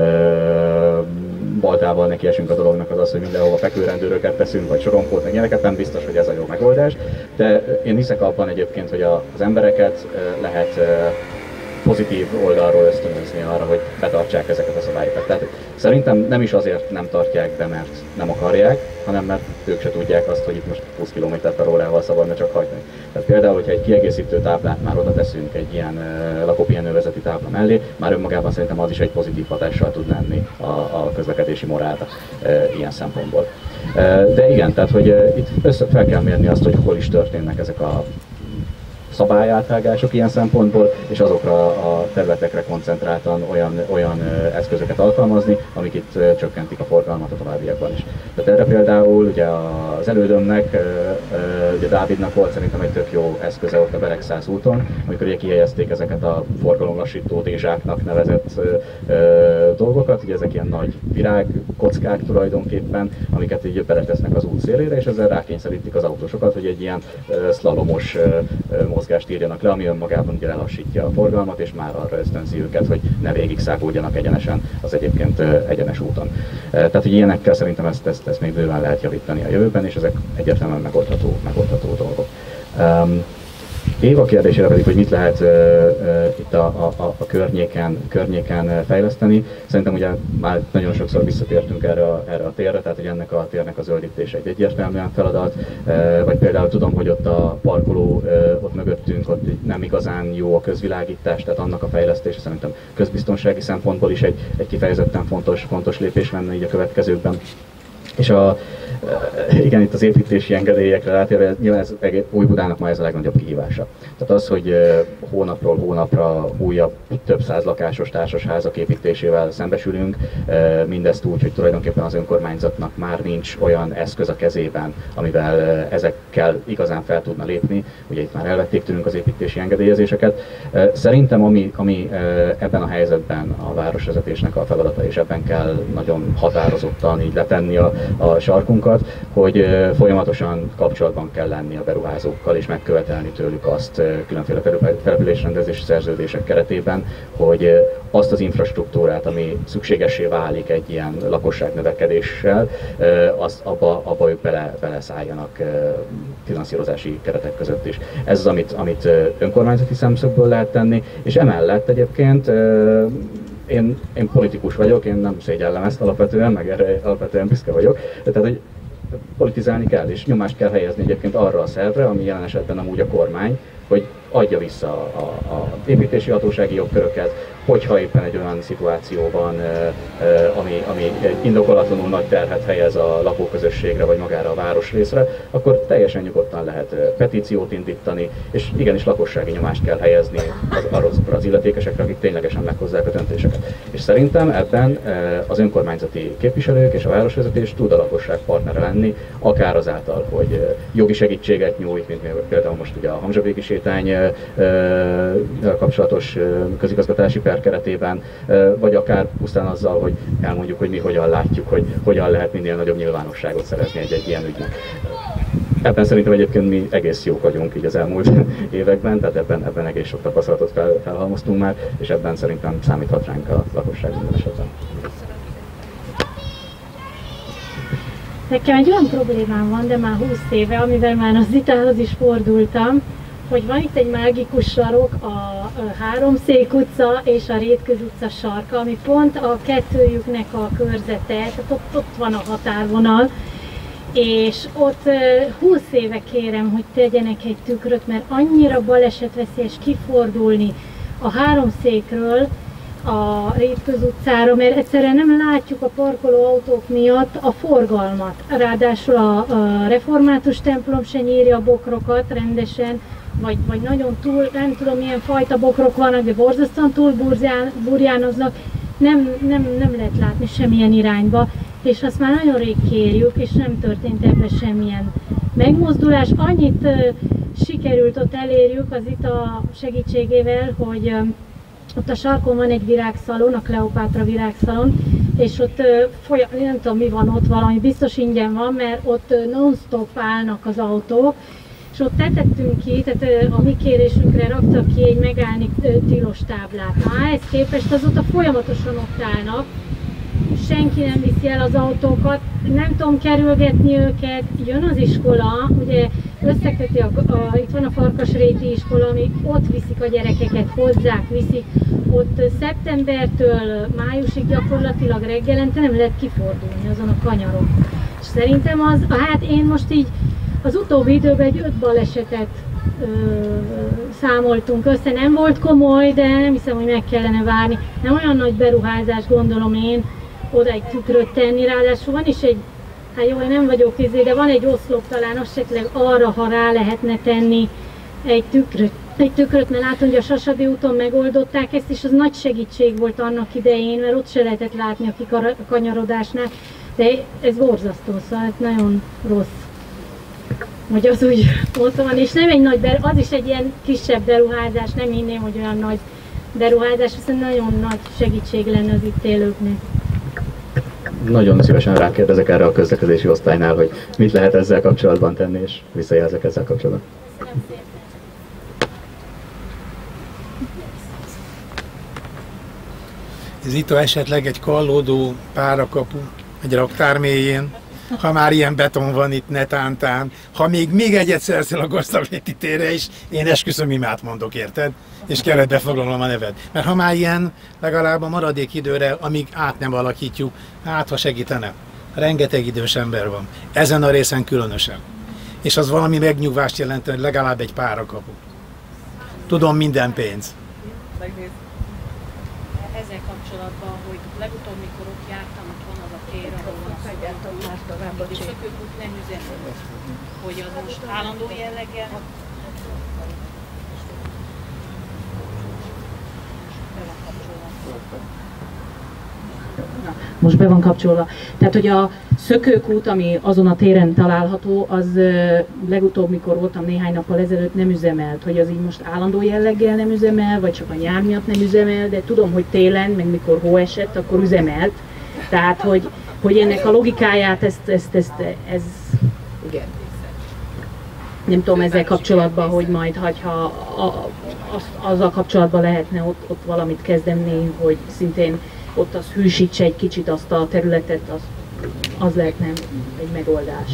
baltával neki esünk a dolognak az az, hogy mindenhova fekvőrendőröket teszünk, vagy sorompót, meg ilyeneket, nem biztos, hogy ez a jó megoldás. De én hiszek abban egyébként, hogy az embereket lehet pozitív oldalról ösztönözni arra, hogy betartsák ezeket a szabályokat. Tehát szerintem nem is azért nem tartják be, mert nem akarják, hanem mert ők se tudják azt, hogy itt most húsz kilométer per órával szabadna csak hagyni. Tehát például, hogyha egy kiegészítő táblát már oda teszünk egy ilyen uh, lakópihenővezeti tábla mellé, már önmagában szerintem az is egy pozitív hatással tud lenni a, a közlekedési morálra uh, ilyen szempontból. Uh, de igen, tehát hogy uh, itt össze fel kell mérni azt, hogy hol is történnek ezek a szabályáthágások ilyen szempontból, és azokra a területekre koncentráltan olyan, olyan eszközöket alkalmazni, amik itt csökkentik a forgalmat a továbbiakban is. Tehát erre például ugye az elődömnek, ugye Dávidnak volt szerintem egy tök jó eszköze ott a Beregszász úton, amikor ugye kihelyezték ezeket a forgalomlassító dézsáknak nevezett dolgokat, ugye ezek ilyen nagy virágkockák tulajdonképpen, amiket így beletesznek az út szélére, és ezzel rákényszerítik az autósokat, hogy egy ilyen szlalomos mozgást írjanak le, ami önmagában ugye lelassítja a forgalmat, és már arra ösztönzi őket, hogy ne végig száguldjanak egyenesen az egyébként egyenes úton. Tehát, hogy ilyenekkel szerintem ezt, ezt, ezt még bőven lehet javítani a jövőben, és ezek egyértelműen megoldható, megoldható dolgok. Um, Éva kérdésére pedig, hogy mit lehet uh, uh, itt a, a, a környéken, környéken fejleszteni. Szerintem ugye már nagyon sokszor visszatértünk erre a, erre a térre, tehát hogy ennek a térnek a zöldítése egy egyértelműen feladat. Uh, vagy például tudom, hogy ott a parkoló uh, ott mögöttünk, ott nem igazán jó a közvilágítás, tehát annak a fejlesztése szerintem közbiztonsági szempontból is egy, egy kifejezetten fontos, fontos lépés lenne így a következőkben. És a, igen, itt az építési engedélyekre rátérve, nyilván ez Újbudának ma ez a legnagyobb kihívása. Tehát az, hogy hónapról hónapra újabb, több száz lakásos társasházak építésével szembesülünk, mindezt úgy, hogy tulajdonképpen az önkormányzatnak már nincs olyan eszköz a kezében, amivel ezekkel igazán fel tudna lépni. Ugye itt már elvették tőlünk az építési engedélyezéseket. Szerintem ami, ami ebben a helyzetben a városvezetésnek a feladata, és ebben kell nagyon határozottan így letenni a, a sarkunkat, hogy folyamatosan kapcsolatban kell lenni a beruházókkal, és megkövetelni tőlük azt különféle településrendezési szerződések keretében, hogy azt az infrastruktúrát, ami szükségessé válik egy ilyen lakosságnövekedéssel, azt abba, abba ők bele, beleszálljanak finanszírozási keretek között is. Ez az, amit, amit önkormányzati szemszögből lehet tenni, és emellett egyébként Én, én politikus vagyok, én nem szégyellem ezt alapvetően, meg erre alapvetően büszke vagyok, de tehát, hogy politizálni kell, és nyomást kell helyezni egyébként arra a szervre, ami jelen esetben amúgy a kormány, hogy adja vissza a, a, a építési hatósági jogköröket, hogyha éppen egy olyan szituáció van, ami, ami indokolatlanul nagy terhet helyez a lakóközösségre vagy magára a városrészre, akkor teljesen nyugodtan lehet petíciót indítani, és igenis lakossági nyomást kell helyezni az, azokra az illetékesekre, akik ténylegesen meghozzák a döntéseket. És szerintem ebben az önkormányzati képviselők és a városvezetés tud a lakosság partnere lenni, akár azáltal, hogy jogi segítséget nyújt, mint például most ugye a Hamzsavégi sétány kapcsolatos közigazgatási per keretében, vagy akár pusztán azzal, hogy elmondjuk, hogy mi hogyan látjuk, hogy hogyan lehet minél nagyobb nyilvánosságot szerezni egy-egy ilyen ügynek. Ebben szerintem egyébként mi egész jók vagyunk így az elmúlt években, tehát ebben, ebben egész sok tapasztalatot fel, felhalmoztunk már, és ebben szerintem számíthat ránk a lakosság minden esetben. Nekem egy olyan problémám van, de már húsz éve, amivel már az Zitához is fordultam, hogy van itt egy mágikus sarok, a Háromszék utca és a Rétköz utca sarka, ami pont a kettőjüknek a körzete, tehát ott, ott van a határvonal, és ott húsz éve kérem, hogy tegyenek egy tükröt, mert annyira balesetveszélyes kifordulni a Háromszékről a Rétköz utcára, mert egyszerűen nem látjuk a parkoló autók miatt a forgalmat. Ráadásul a, a református templom se nyírja a bokrokat rendesen, vagy, vagy nagyon túl, nem tudom milyen fajta bokrok vannak, de borzasztóan túl burján, burjánoznak, nem, nem, nem lehet látni semmilyen irányba, és azt már nagyon rég kérjük, és nem történt ebben semmilyen megmozdulás. Annyit uh, sikerült ott elérjük az I T A segítségével, hogy uh, ott a sarkon van egy virágszalon, a Kleopátra virágszalon, és ott uh, folyam, nem tudom mi van ott, valami biztos ingyen van, mert ott uh, non-stop állnak az autók, és ott tetettünk ki, tehát uh, a mi kérésünkre raktak ki egy megállni uh, tilos táblát. Na, ehhez képest azóta folyamatosan ott állnak, senki nem viszi el az autókat, nem tudom kerülgetni őket, jön az iskola, ugye összeköti, a, a, itt van a Farkasréti iskola, ami ott viszik a gyerekeket, hozzák, viszik, ott szeptembertől májusig gyakorlatilag reggelente nem lehet kifordulni azon a kanyaron. És szerintem az, hát én most így az utóbbi időben egy öt balesetet ö, számoltunk össze, nem volt komoly, de nem hiszem, hogy meg kellene várni. Nem olyan nagy beruházás, gondolom én, oda egy tükröt tenni, ráadásul van is egy, hát jó, én nem vagyok izé, de van egy oszlop talán, esetleg arra, ha rá lehetne tenni egy tükröt, egy tükröt, mert látom, hogy a Sasadi úton megoldották ezt, és az nagy segítség volt annak idején, mert ott se lehetett látni a kikanyarodásnál, de ez borzasztó, szóval ez nagyon rossz, hogy az úgy ott van, és nem egy nagy, az is egy ilyen kisebb beruházás, nem hinném, hogy olyan nagy beruházás, viszont nagyon nagy segítség lenne az itt élőknek. Nagyon szívesen rákérdezek erre a közlekedési osztálynál, hogy mit lehet ezzel kapcsolatban tenni, és visszajelzek ezzel kapcsolatban. Ez itt esetleg egy kallódó párakapu egy raktár mélyén, ha már ilyen beton van itt netántán, ha még, még egyet szerszel a Gazdagréti térre is, én esküszöm imát mondok, érted? És keretbe foglalom a neved. Mert ha már ilyen, legalább a maradék időre, amíg át nem alakítjuk, hát ha segítene. Rengeteg idős ember van. Ezen a részen különösen. És az valami megnyugvást jelent, hogy legalább egy párakapu. Tudom, minden pénz. Ezzel kapcsolatban, hogy legutóbb, mikor ott jártam, ott van az a tér, ahol van a szökőkút, és szökőkút nem üzemel, hogy az most állandó jelleggel be van kapcsolva. Most be van kapcsolva. Tehát, hogy a szökőkút, ami azon a téren található, az legutóbb, mikor voltam néhány nappal ezelőtt, nem üzemelt. Hogy az így most állandó jelleggel nem üzemel, vagy csak a nyár miatt nem üzemel, de tudom, hogy télen, meg mikor hó esett, akkor üzemelt. Tehát, hogy, hogy ennek a logikáját, ezt, ezt, ezt ez... Igen. Nem tudom ezzel kapcsolatban, hogy majd, ha az, azzal kapcsolatban lehetne ott, ott valamit kezdeni, hogy szintén ott az hűsítse egy kicsit azt a területet, az, az lehetne egy megoldás.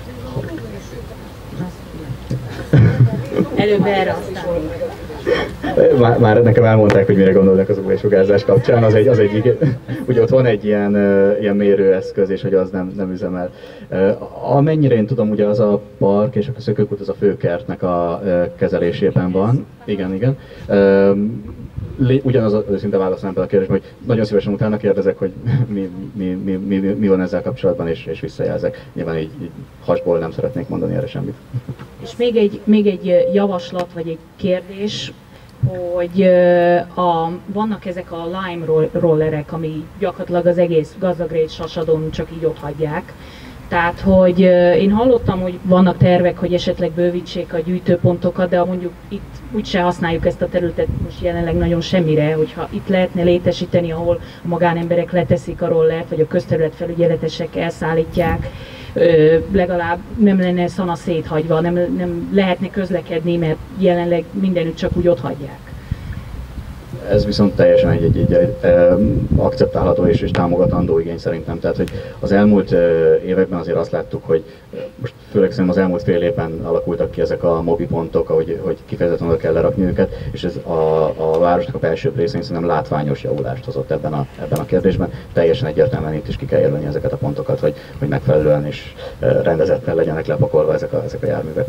Előbb erre, aztán Már, már nekem elmondták, hogy mire gondolnak az u vé-sugárzás kapcsán, az egy, az egy, ugye ott van egy ilyen, uh, ilyen mérőeszköz, és hogy az nem, nem üzemel. Uh, amennyire én tudom, ugye az a park és a szökőkút az a főkertnek a uh, kezelésében van. Igen, igen. Uh, Ugyanaz az őszinte válaszolom be a kérdésre, hogy nagyon szívesen utána kérdezek, hogy mi, mi, mi, mi, mi van ezzel kapcsolatban, és, és visszajelzek. Nyilván így, így hasból nem szeretnék mondani erre semmit. És még egy, még egy javaslat, vagy egy kérdés, hogy a, vannak ezek a lime rollerek, ami gyakorlatilag az egész Gazdagrét Sasadon csak így ott hagyják. Tehát, hogy én hallottam, hogy vannak tervek, hogy esetleg bővítsék a gyűjtőpontokat, de mondjuk itt úgyse használjuk ezt a területet most jelenleg nagyon semmire, hogyha itt lehetne létesíteni, ahol a magánemberek leteszik a rollert, vagy a közterület felügyeletesek elszállítják, legalább nem lenne szana széthagyva, nem, nem lehetne közlekedni, mert jelenleg mindenütt csak úgy ott hagyják. Ez viszont teljesen egy, egy, egy, egy akceptálható és, és támogatandó igény szerintem. Tehát, hogy az elmúlt években azért azt láttuk, hogy most főleg szerintem az elmúlt fél évben alakultak ki ezek a mobi pontok, ahogy, hogy kifejezetten oda kell lerakni őket, és ez a, a városnak a belsőbb részén szerintem látványos javulást hozott ebben a, ebben a kérdésben. Teljesen egyértelműen itt is ki kell jelölni ezeket a pontokat, hogy, hogy megfelelően és rendezetten legyenek lepakolva ezek a, ezek a járművek.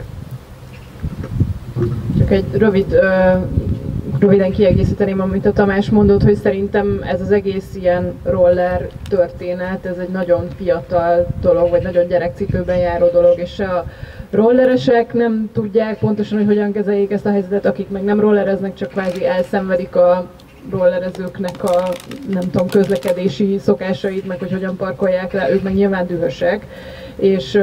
Csak egy rövid... Uh... Röviden kiegészíteném, amit a Tamás mondott, hogy szerintem ez az egész ilyen roller történet, ez egy nagyon fiatal dolog, vagy nagyon gyerekcipőben járó dolog, és a rolleresek nem tudják pontosan, hogy hogyan kezeljék ezt a helyzetet, akik meg nem rollereznek, csak kvázi elszenvedik a rollerezőknek a, nem tudom, közlekedési szokásait, meg hogy hogyan parkolják le, ők meg nyilván dühösek. És,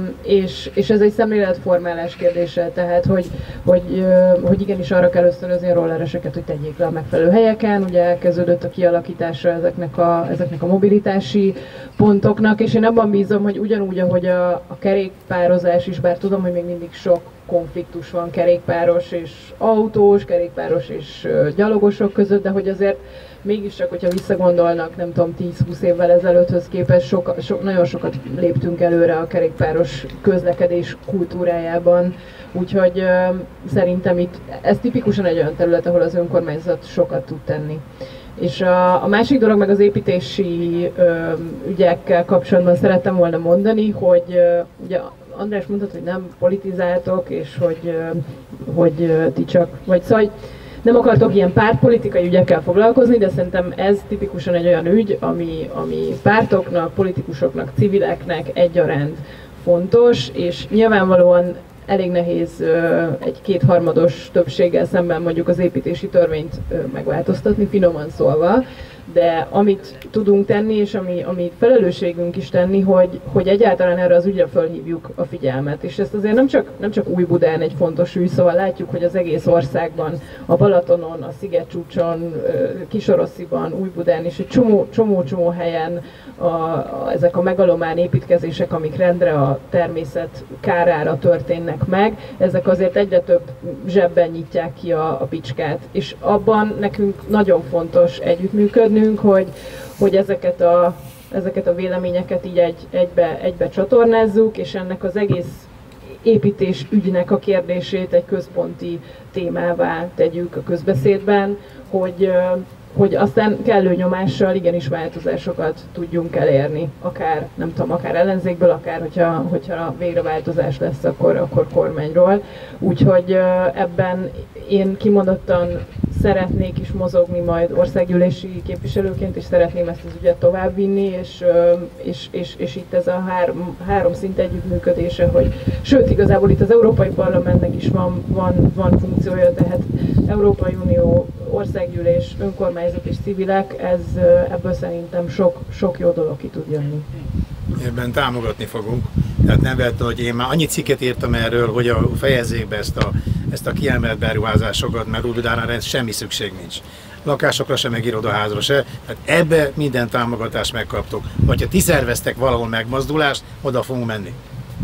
és, és ez egy szemléletformálás kérdése, tehát hogy, hogy, hogy igenis arra kell ösztönözni a rollereseket, hogy tegyék le a megfelelő helyeken. Ugye elkezdődött a kialakítása ezeknek a, ezeknek a mobilitási pontoknak, és én abban bízom, hogy ugyanúgy, ahogy a, a kerékpározás is, bár tudom, hogy még mindig sok konfliktus van kerékpáros és autós, kerékpáros és gyalogosok között, de hogy azért mégiscsak, hogyha visszagondolnak, nem tudom, tíz-húsz évvel ezelőtthöz képest, sok, sok, nagyon sokat léptünk előre a kerékpáros közlekedés kultúrájában. Úgyhogy uh, szerintem itt ez tipikusan egy olyan terület, ahol az önkormányzat sokat tud tenni. És a, a másik dolog meg az építési uh, ügyekkel kapcsolatban szerettem volna mondani, hogy uh, ugye András mondta, hogy nem politizáltok, és hogy, uh, hogy uh, ti csak, vagy szóval, nem akartok ilyen pártpolitikai ügyekkel foglalkozni, de szerintem ez tipikusan egy olyan ügy, ami, ami pártoknak, politikusoknak, civileknek egyaránt fontos, és nyilvánvalóan elég nehéz egy kétharmados többséggel szemben mondjuk az építési törvényt megváltoztatni, finoman szólva, de amit tudunk tenni, és ami, ami felelősségünk is tenni, hogy, hogy egyáltalán erre az ügyre fölhívjuk a figyelmet. És ezt azért nem csak, nem csak Újbudán egy fontos ügy, szóval látjuk, hogy az egész országban, a Balatonon, a Szigetcsúcson, Kisorossziban, Újbudán és egy csomó, csomó, csomó helyen a, a, ezek a megalomán építkezések, amik rendre a természet kárára történnek meg, ezek azért egyre több zsebben nyitják ki a, a bicskát. És abban nekünk nagyon fontos együttműködni, Hogy, hogy ezeket, a, ezeket a véleményeket így egy, egybe, egybe csatornázzuk, és ennek az egész építés ügynek a kérdését egy központi témává tegyük a közbeszédben, hogy, hogy aztán kellő nyomással igenis változásokat tudjunk elérni, akár, nem tudom, akár ellenzékből, akár hogyha, hogyha végre változás lesz, akkor, akkor kormányról. Úgyhogy ebben én kimondottan szeretnék is mozogni majd országgyűlési képviselőként, és szeretném ezt az ügyet továbbvinni, és, és, és, és itt ez a három, három szint együttműködése, hogy sőt, igazából itt az Európai Parlamentnek is van, van, van funkciója, tehát Európai Unió, országgyűlés, önkormányzat és civilek, ez, ebből szerintem sok, sok jó dolog ki tud jönni. Ebben támogatni fogunk. Tehát nem vettem, hogy én már annyi cikket írtam erről, hogy a fejezzék be ezt a, ezt a kiemelt beruházásokat, mert Újbudánra semmi szükség nincs. Lakásokra se, meg irodaházra se. Tehát ebbe minden támogatást megkaptok. Vagy ha ti szerveztek valahol megmozdulást, oda fogunk menni.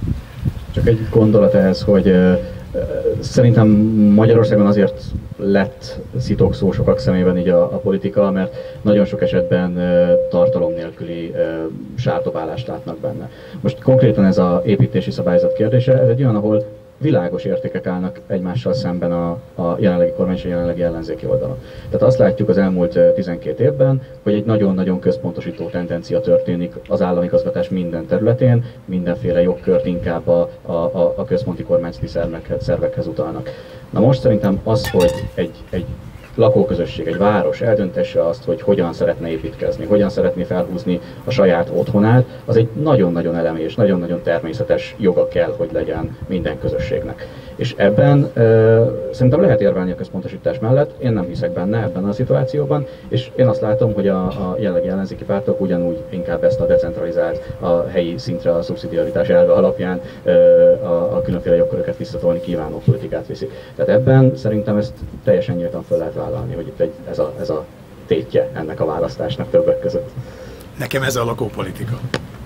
Csak egy gondolat ehhez, hogy uh, szerintem Magyarországon azért lett szitokszó sokak szemében így a, a politika, mert nagyon sok esetben uh, tartalom nélküli uh, sártobálást látnak benne. Most konkrétan ez az építési szabályzat kérdése, ez egy olyan, ahol világos értékek állnak egymással szemben a, a jelenlegi kormány és a jelenlegi ellenzéki oldalon. Tehát azt látjuk az elmúlt tizenkét évben, hogy egy nagyon-nagyon központosító tendencia történik az állami igazgatás minden területén, mindenféle jogkört inkább a, a, a központi kormányzati szervekhez, szervekhez utalnak. Na most szerintem az, hogy egy, egy lakóközösség, egy város eldöntesse azt, hogy hogyan szeretne építkezni, hogyan szeretné felhúzni a saját otthonát, az egy nagyon-nagyon elemi és nagyon-nagyon természetes joga kell, hogy legyen minden közösségnek. És ebben e, szerintem lehet érvelni a központosítás mellett, én nem hiszek benne ebben a szituációban, és én azt látom, hogy a, a jelenlegi ellenzéki pártok ugyanúgy inkább ezt a decentralizált, a helyi szintre a szubszidiaritás elve alapján e, a, a különféle jogköröket visszatolni kívánó politikát viszik. Tehát ebben szerintem ezt teljesen nyíltan fel lehet vállalni, hogy itt egy, ez, a, ez a tétje ennek a választásnak többek között. Nekem ez a lakópolitika.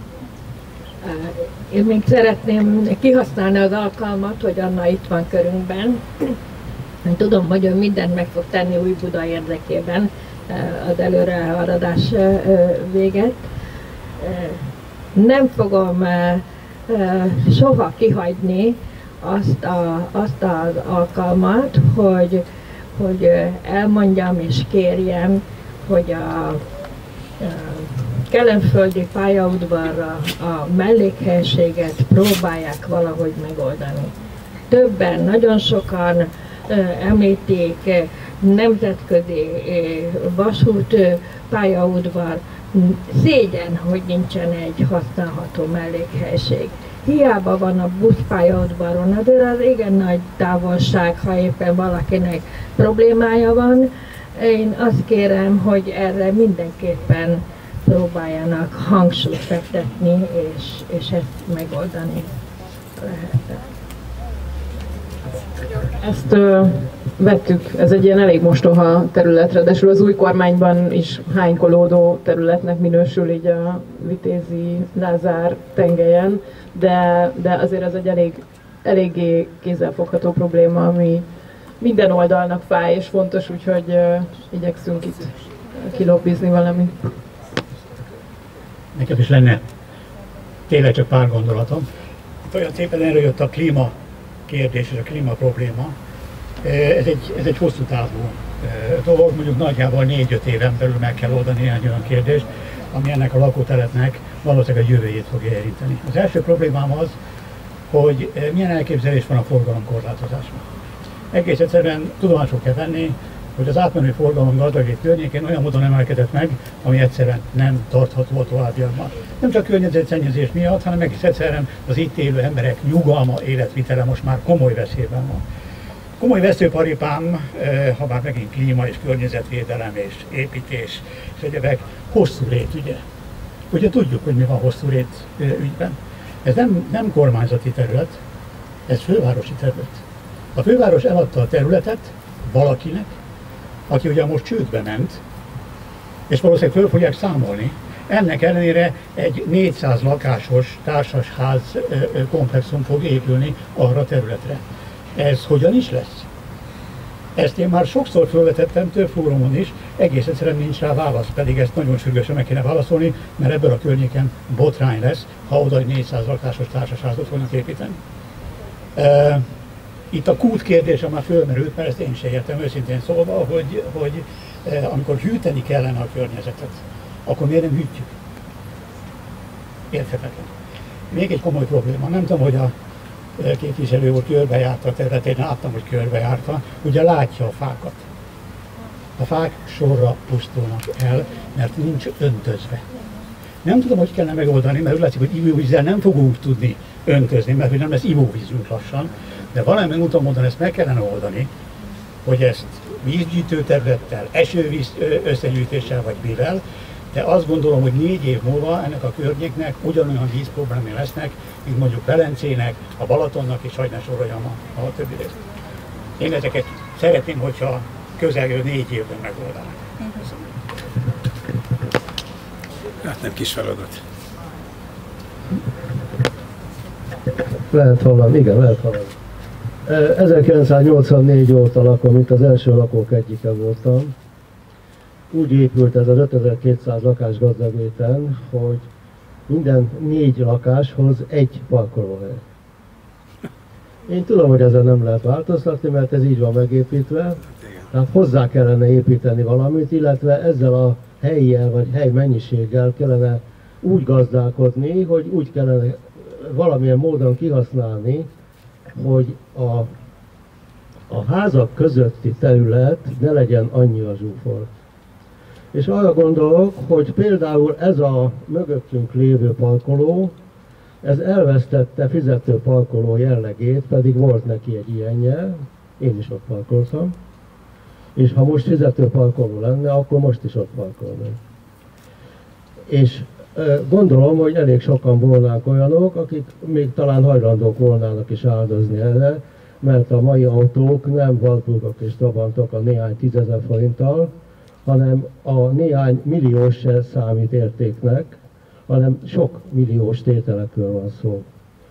Én még szeretném kihasználni az alkalmat, hogy Anna itt van körünkben. Én tudom, hogy ön mindent meg fog tenni Újbuda érdekében az előrehaladás véget. Nem fogom soha kihagyni azt, a, azt az alkalmat, hogy, hogy elmondjam és kérjem, hogy a, a kelenföldi pályaudvarra a mellékhelységet próbálják valahogy megoldani. Többen, nagyon sokan ö, említik nemzetközi ö, vasút ö, pályaudvar. Szégyen, hogy nincsen egy használható mellékhelység. Hiába van a buszpályaudvaron, azért az igen nagy távolság, ha éppen valakinek problémája van, Én azt kérem, hogy erre mindenképpen próbáljanak hangsúlyt fektetni, és, és ezt megoldani lehet. Ezt ö, vettük, ez egy ilyen elég mostoha terület, ráadásul az új kormányban is hánykolódó területnek minősül így a Vitézi Lázár tengelyen, de, de azért ez egy elég, eléggé kézzelfogható probléma, ami minden oldalnak fáj és fontos, úgyhogy ö, igyekszünk itt kilobbizni valamit. Nekem is lenne tényleg csak pár gondolatom. Olyan szépen előjött a klíma kérdés és a klíma probléma. Ez egy, ez egy hosszú távú dolog, mondjuk nagyjából négy-öt éven belül meg kell oldani egy olyan kérdést, ami ennek a lakótelepnek valószínűleg a jövőjét fogja érinteni. Az első problémám az, hogy milyen elképzelés van a forgalomkorlátozásban. Egész egyszerűen tudomásul kell venni, hogy az átmenő forgalom Gazdagréd környékén olyan módon emelkedett meg, ami egyszerűen nem tartható a továbbiakban. Nem csak környezetszennyezés miatt, hanem egész egyszerűen az itt élő emberek nyugalma, életvitele most már komoly veszélyben van. Komoly veszőparipám, ha már megint klíma és környezetvédelem és építés és egyebek, hosszú rét ügye. Ugye tudjuk, hogy mi van hosszú rét ügyben. Ez nem, nem kormányzati terület, ez fővárosi terület. A főváros eladta a területet valakinek, aki ugye most csődbe ment, és valószínűleg föl fogják számolni. Ennek ellenére egy négyszáz lakásos társasház komplexum fog épülni arra a területre. Ez hogyan is lesz? Ezt én már sokszor felvetettem több fórumon is, egész egyszerűen nincs rá válasz, pedig ezt nagyon sürgősen meg kéne válaszolni, mert ebből a környéken botrány lesz, ha oda egy négyszáz lakásos társasházat fognak építeni. Itt a kút kérdése már fölmerült, mert ezt én sem értem őszintén szólva, hogy, hogy eh, amikor hűteni kellene a környezetet, akkor miért nem hűtjük? Érthetetlen. Még egy komoly probléma, nem tudom, hogy a képviselő úr körbejárta a területén, láttam, hogy körbejárta, ugye látja a fákat. A fák sorra pusztulnak el, mert nincs öntözve. Nem tudom, hogy kellene megoldani, mert úgy látszik, hogy ivóvízzel nem fogunk tudni öntözni, mert nem lesz ivóvízünk lassan, de valamilyen úton módon ezt meg kellene oldani, hogy ezt vízgyűjtő területtel, esővíz összegyűjtéssel vagy mivel, de azt gondolom, hogy négy év múlva ennek a környéknek ugyanolyan vízproblémái lesznek, mint mondjuk Velencének, a Balatonnak, és hagyj ne soroljam a, a többi részt. Én ezeket szeretném, hogyha közelgő négy évben megoldanak. Köszönöm. Hát nem kis feladat. Lehet hallani, igen, lehet hallani. ezerkilencszáznyolcvannégy óta lakom, mint az első lakók egyike voltam. Úgy épült ez az ötezer-kétszáz lakás Gazdagréten, hogy minden négy lakáshoz egy parkolóhely. Én tudom, hogy ezen nem lehet változtatni, mert ez így van megépítve. Tehát hozzá kellene építeni valamit, illetve ezzel a hellyel vagy hely mennyiséggel kellene úgy gazdálkodni, hogy úgy kellene valamilyen módon kihasználni, hogy a, a házak közötti terület ne legyen annyira zsúfolt. És arra gondolok, hogy például ez a mögöttünk lévő parkoló, ez elvesztette fizető parkoló jellegét, pedig volt neki egy ilyenje, én is ott parkoltam, és ha most fizető parkoló lenne, akkor most is ott parkolnék. És gondolom, hogy elég sokan volnánk olyanok, akik még talán hajlandók volnának is áldozni erre, mert a mai autók nem Wartburgok és Trabantok a néhány tízezer forinttal, hanem a néhány milliós se számít értéknek, hanem sok milliós tételekről van szó.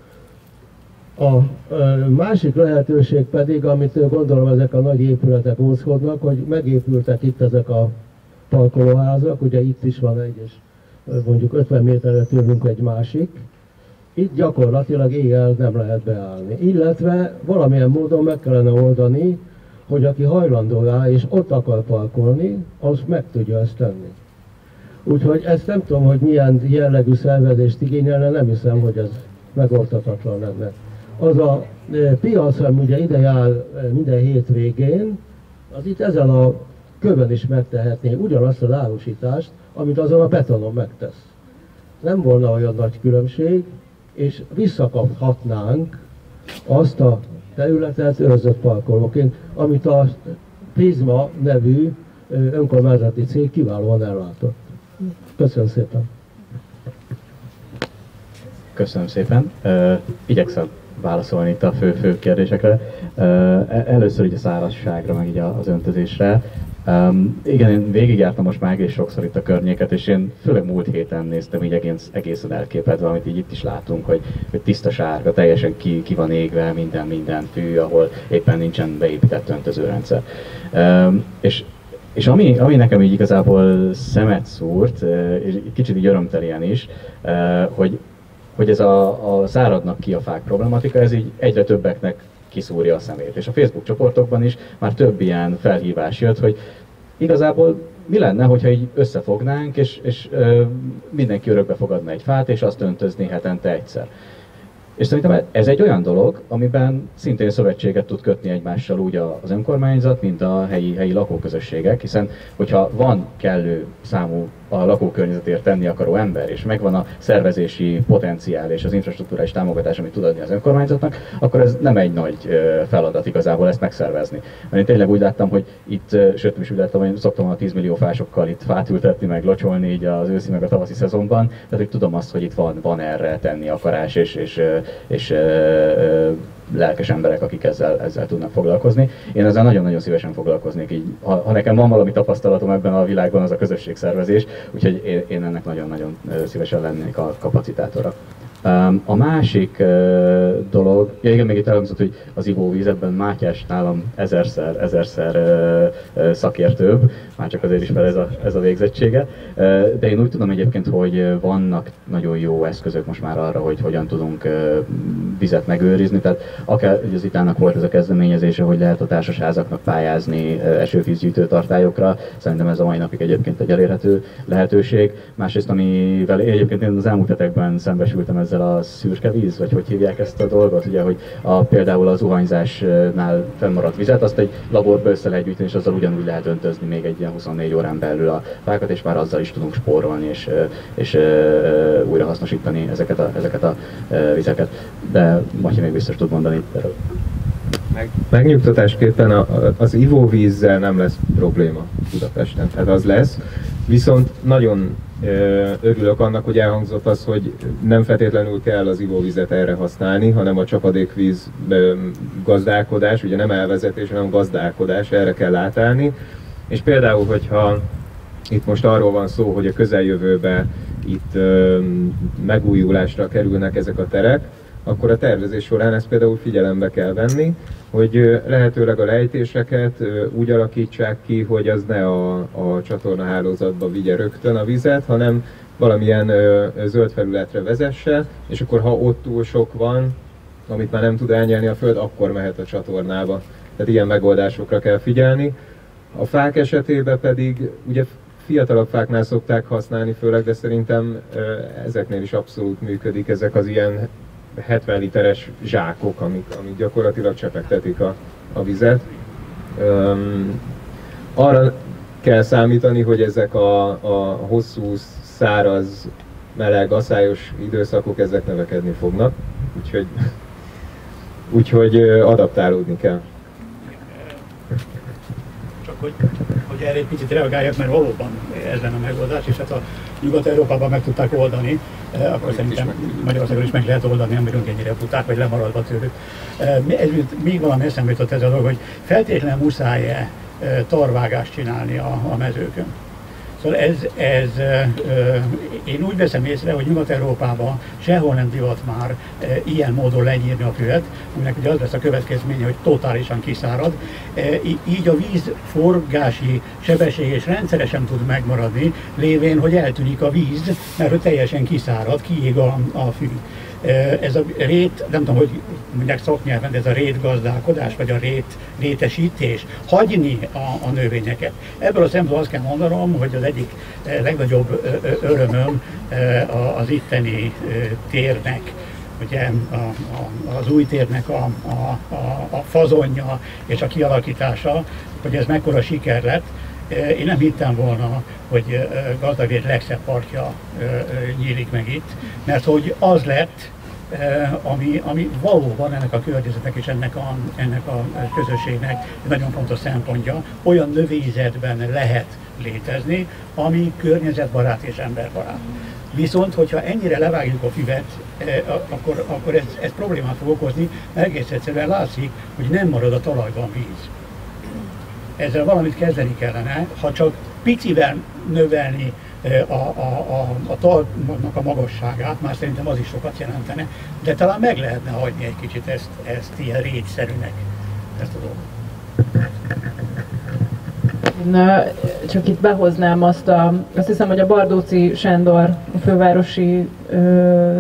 A másik lehetőség pedig, amit gondolom ezek a nagy épületek ózkodnak, hogy megépültek itt ezek a parkolóházak, ugye itt is van egy, és mondjuk ötven méterre tőlünk egy másik, itt gyakorlatilag éjjel nem lehet beállni. Illetve valamilyen módon meg kellene oldani, hogy aki hajlandó rá és ott akar parkolni, az meg tudja ezt tenni. Úgyhogy ezt nem tudom, hogy milyen jellegű szervezést igényelne, nem hiszem, hogy ez megoldhatatlan lenne. Az a e, piac, ami ugye ide jár minden hétvégén, az itt ezen a kövön is megtehetné ugyanazt az árusítást, amit azon a betonon megtesz. Nem volna olyan nagy különbség, és visszakaphatnánk azt a területet őrzött parkolóként, amit a Prizma nevű önkormányzati cég kiválóan ellátott. Köszönöm szépen! Köszönöm szépen. Uh, igyekszem válaszolni itt a fő-fő kérdésekre. Uh, először így a szárazságra, meg így az öntözésre. Um, igen, én végigjártam most már egész sokszor itt a környéket, és én főleg múlt héten néztem így egész, egészen elképedve, amit így itt is látunk, hogy, hogy tiszta sárga, teljesen ki, ki van égve minden, minden fű, ahol éppen nincsen beépített öntözőrendszer. Um, és És ami, ami nekem így igazából szemet szúrt, és kicsit így örömtelien is, hogy, hogy ez a, a száradnak ki a fák problematika, ez így egyre többeknek kiszúrja a szemét. És a Facebook csoportokban is már több ilyen felhívás jött, hogy igazából mi lenne, hogyha így összefognánk, és, és mindenki örökbe fogadna egy fát, és azt öntözné hetente egyszer. És szerintem ez egy olyan dolog, amiben szintén szövetséget tud kötni egymással úgy az önkormányzat, mint a helyi, helyi lakóközösségek, hiszen hogyha van kellő számú a lakókörnyezetért tenni akaró ember, és megvan a szervezési potenciál és az infrastruktúrális támogatás, amit tud adni az önkormányzatnak, akkor ez nem egy nagy feladat igazából ezt megszervezni. Mert én tényleg úgy láttam, hogy itt, sőt is úgy láttam, hogy szoktam a tíz millió fásokkal itt fát ültetni, meg locsolni így az őszi meg a tavaszi szezonban, tehát hogy tudom azt, hogy itt van, van erre tenni akarás, és, és, és, és lelkes emberek, akik ezzel, ezzel tudnak foglalkozni. Én ezzel nagyon-nagyon szívesen foglalkoznék, így, ha, ha nekem van valami tapasztalatom ebben a világban, az a közösségszervezés, úgyhogy én, én ennek nagyon-nagyon szívesen lennék a kapacitátora. A másik dolog, ja igen, még itt elhangzott, hogy az ivóvíz, ebben Mátyás nálam ezerszer, ezerszer szakértőbb, már csak azért is fel ez a, ez a végzettsége. De én úgy tudom egyébként, hogy vannak nagyon jó eszközök most már arra, hogy hogyan tudunk vizet megőrizni. Tehát akár az itának volt ez a kezdeményezése, hogy lehet a társasházaknak pályázni esővízgyűjtő tartályokra. Szerintem ez a mai napig egyébként egy elérhető lehetőség. Másrészt, amivel egyébként én az elmúlt hetekben szembesültem ezzel a szürke víz, vagy hogy hívják ezt a dolgot, ugye, hogy a, például az zuhanyzásnál fennmaradt vizet, azt egy laborba össze lehet gyűjteni, és azzal ugyanúgy lehet öntözni még egy ilyen huszonnégy órán belül a fákat, és már azzal is tudunk spórolni, és, és, és újra hasznosítani ezeket a, ezeket a vizeket. De Matyi még biztos tud mondani erről. Meg, megnyugtatásképpen a, a, az ivóvízzel nem lesz probléma Budapesten, tehát az lesz. Viszont nagyon örülök annak, hogy elhangzott az, hogy nem feltétlenül kell az ivóvizet erre használni, hanem a csapadékvíz gazdálkodás, ugye nem elvezetés, hanem gazdálkodás, erre kell átállni. És például, hogyha itt most arról van szó, hogy a közeljövőben itt megújulásra kerülnek ezek a terek, akkor a tervezés során ezt például figyelembe kell venni, hogy lehetőleg a lejtéseket úgy alakítsák ki, hogy az ne a, a csatornahálózatba vigye rögtön a vizet, hanem valamilyen ö, zöld felületre vezesse, és akkor ha ott túl sok van, amit már nem tud elnyelni a föld, akkor mehet a csatornába. Tehát ilyen megoldásokra kell figyelni. A fák esetében pedig ugye fiatalabb fáknál szokták használni főleg, de szerintem ö, ezeknél is abszolút működik ezek az ilyen hetven literes zsákok, amik, amik gyakorlatilag csepegtetik a, a vizet. Um, arra kell számítani, hogy ezek a, a hosszú, száraz, meleg, aszályos időszakok, ezek növekedni fognak, úgyhogy, úgyhogy adaptálódni kell. Csak hogy, hogy erre egy picit reagáljak, mert valóban ez lenne a megoldás, és hát a Nyugat-Európában meg tudták oldani, akkor szerintem Magyarországon is meg lehet oldani, nem bírunk ennyire futák, vagy lemaradva tőlük. Még valami eszembe jutott ez a dolog, hogy feltétlenül muszáj-e tarvágást csinálni a, a mezőkön. Szóval ez, ez én úgy veszem észre, hogy Nyugat-Európában sehol nem divat már ilyen módon lenyírni a füvet, aminek ugye az lesz a következménye, hogy totálisan kiszárad. Így a víz forgási sebesség és rendszeresen tud megmaradni, lévén, hogy eltűnik a víz, mert hogy teljesen kiszárad, kiég a, a fű. Ez a rét, nem tudom, hogy mondják szaknyelven, de ez a rétgazdálkodás, vagy a rét, rétesítés, hagyni a, a növényeket. Ebből a szempontból azt kell mondanom, hogy az egyik legnagyobb örömöm az itteni térnek, ugye a, a, az új térnek a, a, a, a fazonja és a kialakítása, hogy ez mekkora siker lett. Én nem hittem volna, hogy Gazdagrét legszebb partja nyílik meg itt, mert hogy az lett ami, ami valóban ennek a környezetnek és ennek a, ennek a közösségnek nagyon fontos szempontja. Olyan növényzetben lehet létezni, ami környezetbarát és emberbarát. Viszont, hogyha ennyire levágjuk a füvet, akkor, akkor ez, ez problémát fog okozni, mert egész egyszerűen látszik, hogy nem marad a talajban víz. Ezzel valamit kezdeni kellene, ha csak picivel növelni a, a, a, a talpnak a magasságát, már szerintem az is sokat jelentene, de talán meg lehetne hagyni egy kicsit ezt, ezt ilyen régyszerűnek, ezt a dolgot. Na, csak itt behoznám azt a, azt hiszem, hogy a Bardóczy Sándor, a fővárosi ö,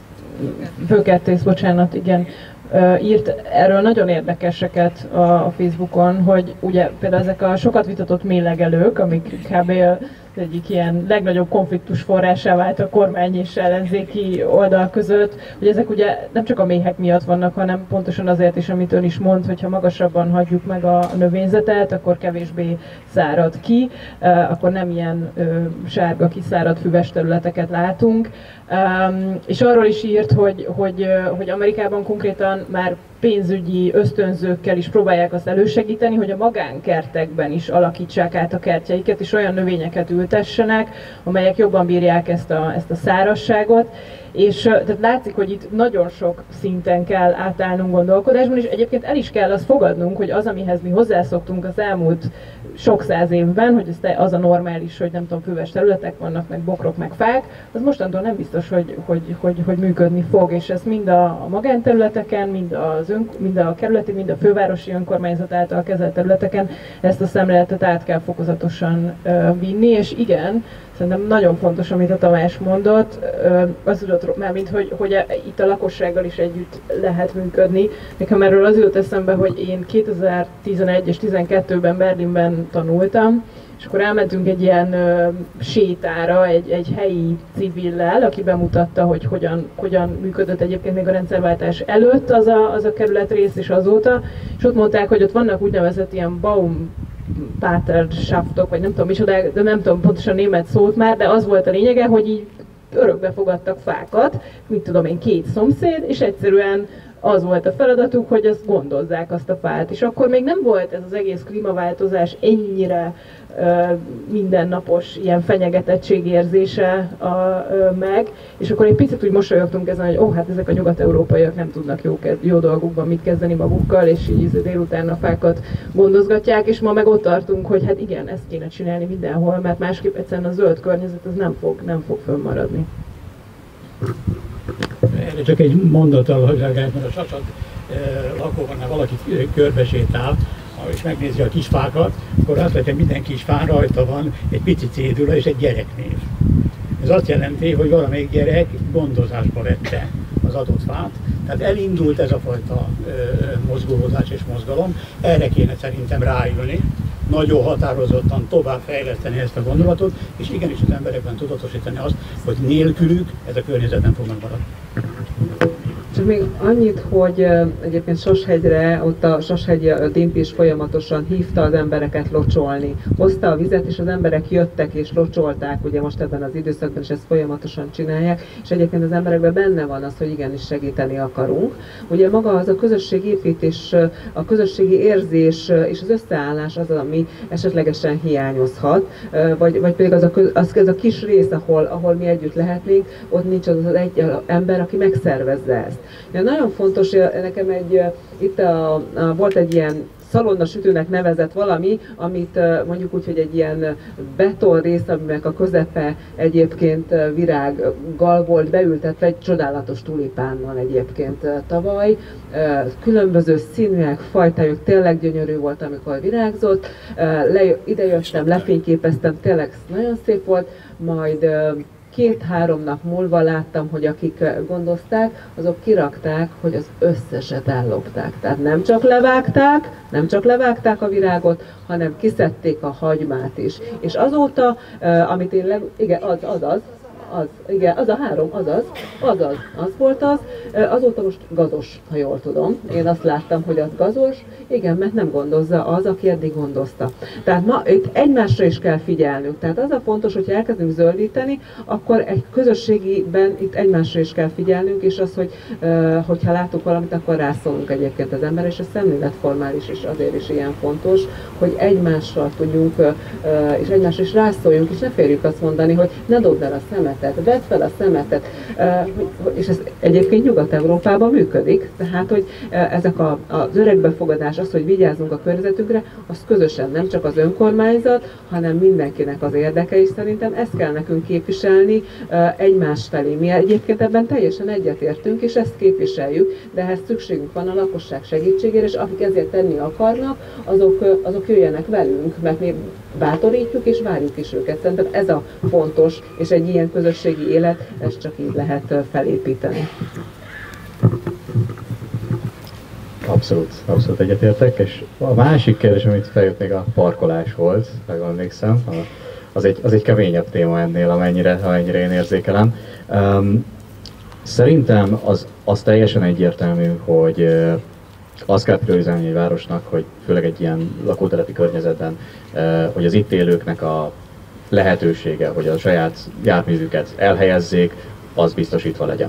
főkertész, bocsánat, igen, ö, írt erről nagyon érdekeseket a, a Facebookon, hogy ugye például ezek a sokat vitatott mélylegelők, amik kb. Az egyik ilyen legnagyobb konfliktus forrásá vált a kormány és ellenzéki oldal között, hogy ezek ugye nem csak a méhek miatt vannak, hanem pontosan azért is, amit ön is mond, hogyha magasabban hagyjuk meg a növényzetet, akkor kevésbé szárad ki, akkor nem ilyen sárga, kiszáradt füves területeket látunk. És arról is írt, hogy, hogy, hogy Amerikában konkrétan már pénzügyi ösztönzőkkel is próbálják azt elősegíteni, hogy a magánkertekben is alakítsák át a kertjeiket, és olyan növényeket ültessenek, amelyek jobban bírják ezt a, ezt a szárazságot. És tehát látszik, hogy itt nagyon sok szinten kell átállnunk gondolkodásban, és egyébként el is kell azt fogadnunk, hogy az, amihez mi hozzászoktunk az elmúlt sok száz évben, hogy ez az a normális, hogy nem tudom, füves területek vannak, meg bokrok, meg fák, az mostantól nem biztos, hogy, hogy, hogy, hogy működni fog, és ezt mind a, a magánterületeken, mind, az ön, mind a kerületi, mind a fővárosi önkormányzat által kezelt területeken ezt a szemléletet át kell fokozatosan uh, vinni, és igen, szerintem nagyon fontos, amit a Tamás mondott, az jutott, mármint, hogy, hogy itt a lakossággal is együtt lehet működni. Nekem erről az jut eszembe, hogy én kétezer-tizenegy és tizenkettőben Berlinben tanultam, és akkor elmentünk egy ilyen ö, sétára egy, egy helyi civillel, aki bemutatta, hogy hogyan, hogyan működött egyébként még a rendszerváltás előtt az a, az a kerületrész és azóta, és ott mondták, hogy ott vannak úgynevezett ilyen Baum Paterschaftok, vagy nem tudom micsoda, de nem tudom pontosan német szót már, de az volt a lényege, hogy így örökbe fogadtak fákat, mit tudom én, két szomszéd, és egyszerűen az volt a feladatuk, hogy azt gondozzák azt a fát. És akkor még nem volt ez az egész klímaváltozás ennyire uh, mindennapos ilyen fenyegetettségérzése uh, uh, meg, és akkor egy picit úgy mosolyogtunk ezen, hogy ó, hát ezek a nyugat-európaiak nem tudnak jó, jó dolgukban mit kezdeni magukkal, és így délután a fákat gondozgatják, és ma meg ott tartunk, hogy hát igen, ezt kéne csinálni mindenhol, mert másképp egyszerűen a zöld környezet az nem fog, nem fog fönnmaradni. Erre csak egy mondattal, hogy reagáljak, mert a Sasad eh, lakóban valaki körbesétál, és megnézi a kis fákat, akkor azt látja, hogy minden kis fán rajta van egy pici cédula és egy gyereknév. Ez azt jelenti, hogy valamelyik gyerek gondozásba vette az adott fát, tehát elindult ez a fajta ö, mozgózás és mozgalom, erre kéne szerintem ráülni, nagyon határozottan tovább fejleszteni ezt a gondolatot, és igenis az emberekben tudatosítani azt, hogy nélkülük ez a környezet nem fog megmaradni. Csak még annyit, hogy egyébként Soshegyre, ott a Soshegyi a Dimpi is folyamatosan hívta az embereket locsolni. Hozta a vizet, és az emberek jöttek és locsolták, ugye most ebben az időszakban is ezt folyamatosan csinálják, és egyébként az emberekben benne van az, hogy igenis segíteni akarunk. Ugye maga az a közösségépítés, a közösségi érzés és az összeállás az, ami esetlegesen hiányozhat, vagy, vagy pedig az a, az, az a kis rész, ahol, ahol mi együtt lehetnénk, ott nincs az az egy ember, aki megszervezze ezt. Ja, nagyon fontos, nekem egy, itt a, a, volt egy ilyen szalonnasütőnek nevezett valami, amit mondjuk úgy, hogy egy ilyen beton rész, aminek a közepe egyébként virággal volt beültetve, egy csodálatos tulipán van egyébként tavaly. Különböző színűek, fajtájuk, tényleg gyönyörű volt, amikor virágzott. Le, ide jöttem, lefényképeztem, tényleg nagyon szép volt, majd két-három nap múlva láttam, hogy akik gondozták, azok kirakták, hogy az összeset ellopták. Tehát nem csak levágták, nem csak levágták a virágot, hanem kiszedték a hagymát is. És azóta, amit én, leg... igen, az, az, az, Az, igen, az a három, az az, az az, az volt az. Azóta most gazos, ha jól tudom. Én azt láttam, hogy az gazos, igen, mert nem gondozza az, aki eddig gondozta. Tehát ma itt egymásra is kell figyelnünk. Tehát az a fontos, hogyha elkezdünk zöldíteni, akkor egy közösségiben itt egymásra is kell figyelnünk, és az, hogy hogyha látunk valamit, akkor rászólunk egyébként az ember, és a szemléletformális is azért is ilyen fontos, hogy egymással tudjunk, és egymásra is rászóljunk, és ne férjük azt mondani, hogy ne dobd el a szemetet, vedd fel a szemetet, és ez egyébként Nyugat-Európában működik, tehát, hogy ezek a, az öregbefogadás, az, hogy vigyázzunk a környezetünkre, az közösen, nem csak az önkormányzat, hanem mindenkinek az érdeke, és szerintem ezt kell nekünk képviselni egymás felé. Mi egyébként ebben teljesen egyetértünk, és ezt képviseljük, de ehhez szükségünk van a lakosság segítségére, és akik ezért tenni akarnak, azok, azok jöjjenek velünk, mert mi bátorítjuk és várjuk is őket. Szerintem ez a fontos, és egy ilyen közösségi élet, ezt csak így lehet felépíteni. Abszolút, abszolút egyetértek, és a másik kérdés, amit feljött, még a parkolás volt, meg emlékszem, az egy, az egy keményebb téma ennél, amennyire, amennyire én érzékelem. Um, szerintem az, az teljesen egyértelmű, hogy uh, azt kell priorizálni egy városnak, hogy főleg egy ilyen lakótelepi környezetben, uh, hogy az itt élőknek a lehetősége, hogy a saját járművüket elhelyezzék, az biztosítva legyen.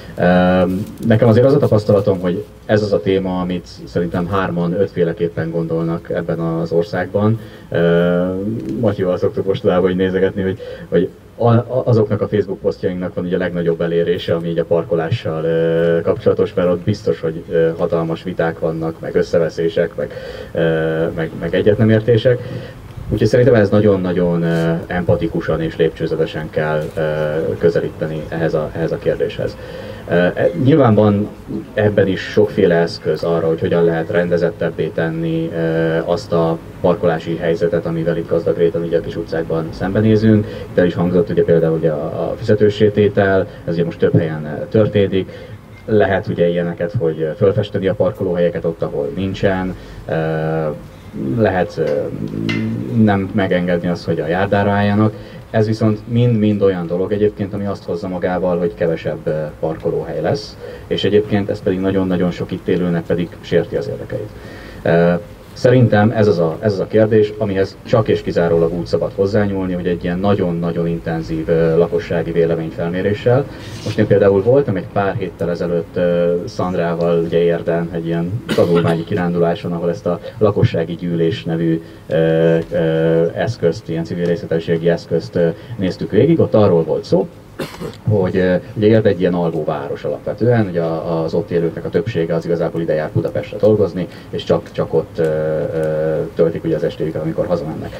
Nekem azért az a tapasztalatom, hogy ez az a téma, amit szerintem hárman, ötféleképpen gondolnak ebben az országban. Matyival szoktuk mostanában hogy nézegetni, hogy, hogy azoknak a Facebook posztjainknak van ugye a legnagyobb elérése, ami így a parkolással kapcsolatos, mert ott biztos, hogy hatalmas viták vannak, meg összeveszések, meg, meg, meg egyetnemértések. Úgyhogy szerintem ez nagyon-nagyon empatikusan és lépcsőzetesen kell közelíteni ehhez a, ehhez a kérdéshez. Nyilván van ebben is sokféle eszköz arra, hogy hogyan lehet rendezettebbé tenni azt a parkolási helyzetet, amivel itt Gazdagréten ugye a kis utcákban szembenézünk. Itt el is hangzott ugye például ugye a fizetőssététel, ez ugye most több helyen történik. Lehet ugye ilyeneket, hogy fölfesteni a parkolóhelyeket ott, ahol nincsen. Lehet nem megengedni azt, hogy a járdára álljanak. Ez viszont mind-mind olyan dolog egyébként, ami azt hozza magával, hogy kevesebb parkolóhely lesz, és egyébként ez pedig nagyon-nagyon sok itt élőnek pedig sérti az érdekeit. Szerintem ez az, a, ez az a kérdés, amihez csak és kizárólag úgy szabad hozzányúlni, hogy egy ilyen nagyon-nagyon intenzív lakossági véleményfelméréssel. Most én például voltam egy pár héttel ezelőtt Szandrával ugye Érden egy ilyen tanulmányi kiránduláson, ahol ezt a lakossági gyűlés nevű eszközt, ilyen civil részletességi eszközt néztük végig. Ott arról volt szó, hogy ugye Érd egy ilyen alvóváros alapvetően, ugye az ott élőknek a többsége az igazából ide jár Budapestre dolgozni, és csak, csak ott töltik ugye az estéjüket, amikor hazamennek.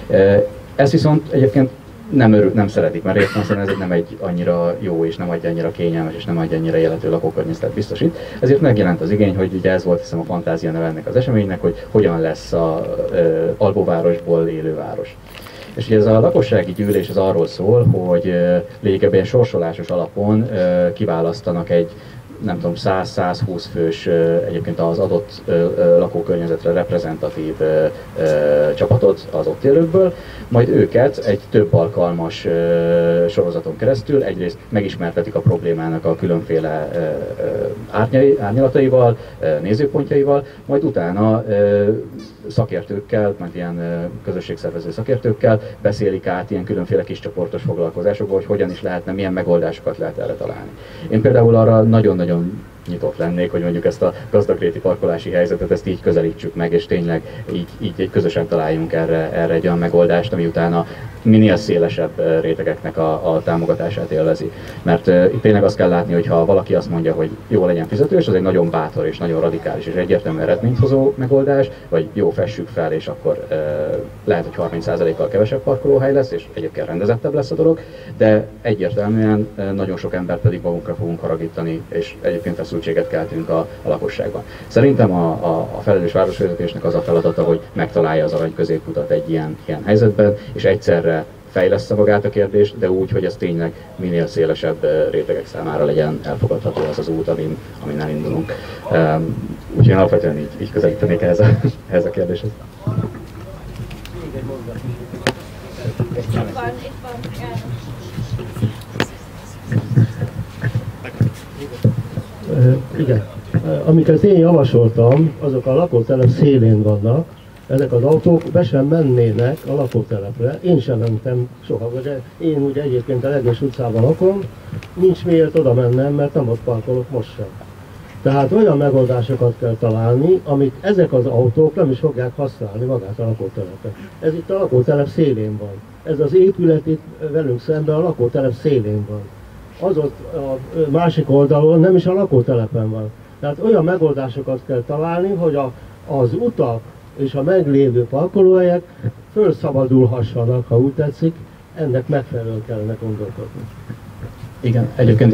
Ezt viszont egyébként nem, örül, nem szeretik, mert értelemszerűen ez nem egy annyira jó és nem adja annyira kényelmes és nem adja annyira élető lakókörnyezetet biztosít. Ezért megjelent az igény, hogy ugye ez volt hiszem a fantázia neve ennek az eseménynek, hogy hogyan lesz a alvóvárosból élő város. És ugye ez a lakossági gyűlés az arról szól, hogy lényegében ilyen sorsolásos alapon kiválasztanak egy nem tudom, száz-százhúsz fős egyébként az adott lakókörnyezetre reprezentatív csapatot az ott élőkből, majd őket egy több alkalmas sorozaton keresztül egyrészt megismertetik a problémának a különféle árnyalataival, nézőpontjaival, majd utána szakértőkkel, majd ilyen közösségszervező szakértőkkel beszélik át ilyen különféle kiscsoportos foglalkozásokból, hogy hogyan is lehetne, milyen megoldásokat lehet erre találni. Én például arra nagyon-nagyon nyitott lennék, hogy mondjuk ezt a gazdagréti parkolási helyzetet, ezt így közelítsük meg, és tényleg így, így közösen találjunk erre, erre egy olyan megoldást, ami utána minél szélesebb rétegeknek a, a támogatását élvezi. Mert uh, itt tényleg azt kell látni, hogy ha valaki azt mondja, hogy jó legyen fizetős, az egy nagyon bátor és nagyon radikális és egyértelmű eredményt hozó megoldás, vagy jó, fessük fel, és akkor uh, lehet, hogy harminc százalékkal kevesebb parkolóhely lesz, és egyébként rendezettebb lesz a dolog, de egyértelműen uh, nagyon sok ember pedig magunkra fogunk haragítani, és egyébként feszültséget keltünk a, a lakosságban. Szerintem a, a, a felelős városvezetésnek az a feladata, hogy megtalálja az arany középutat egy ilyen, ilyen helyzetben, és egyszerre fejleszte magát a kérdést, de úgy, hogy ez tényleg minél szélesebb rétegek számára legyen elfogadható az az út, amin, amin elindulunk. Um, úgyhogy én alapvetően így, így közelítenék ehhez a, ehhez a kérdéshez. Igen. Amiket én javasoltam, azok a lakótelep szélén vannak. Ezek az autók be sem mennének a lakótelepre. Én sem mentem soha, de én ugye egyébként a Legős utcában lakom, nincs miért oda mennem, mert nem ott parkolok most sem. Tehát olyan megoldásokat kell találni, amit ezek az autók nem is fogják használni magát a lakótelepet. Ez itt a lakótelep szélén van. Ez az épület itt velünk szemben a lakótelep szélén van. Az ott a másik oldalon nem is a lakótelepen van. Tehát olyan megoldásokat kell találni, hogy a, az utak és a meglévő parkolóhelyek fölszabadulhassanak, ha úgy tetszik, ennek megfelelően kellene gondolkodni. Igen, egyébként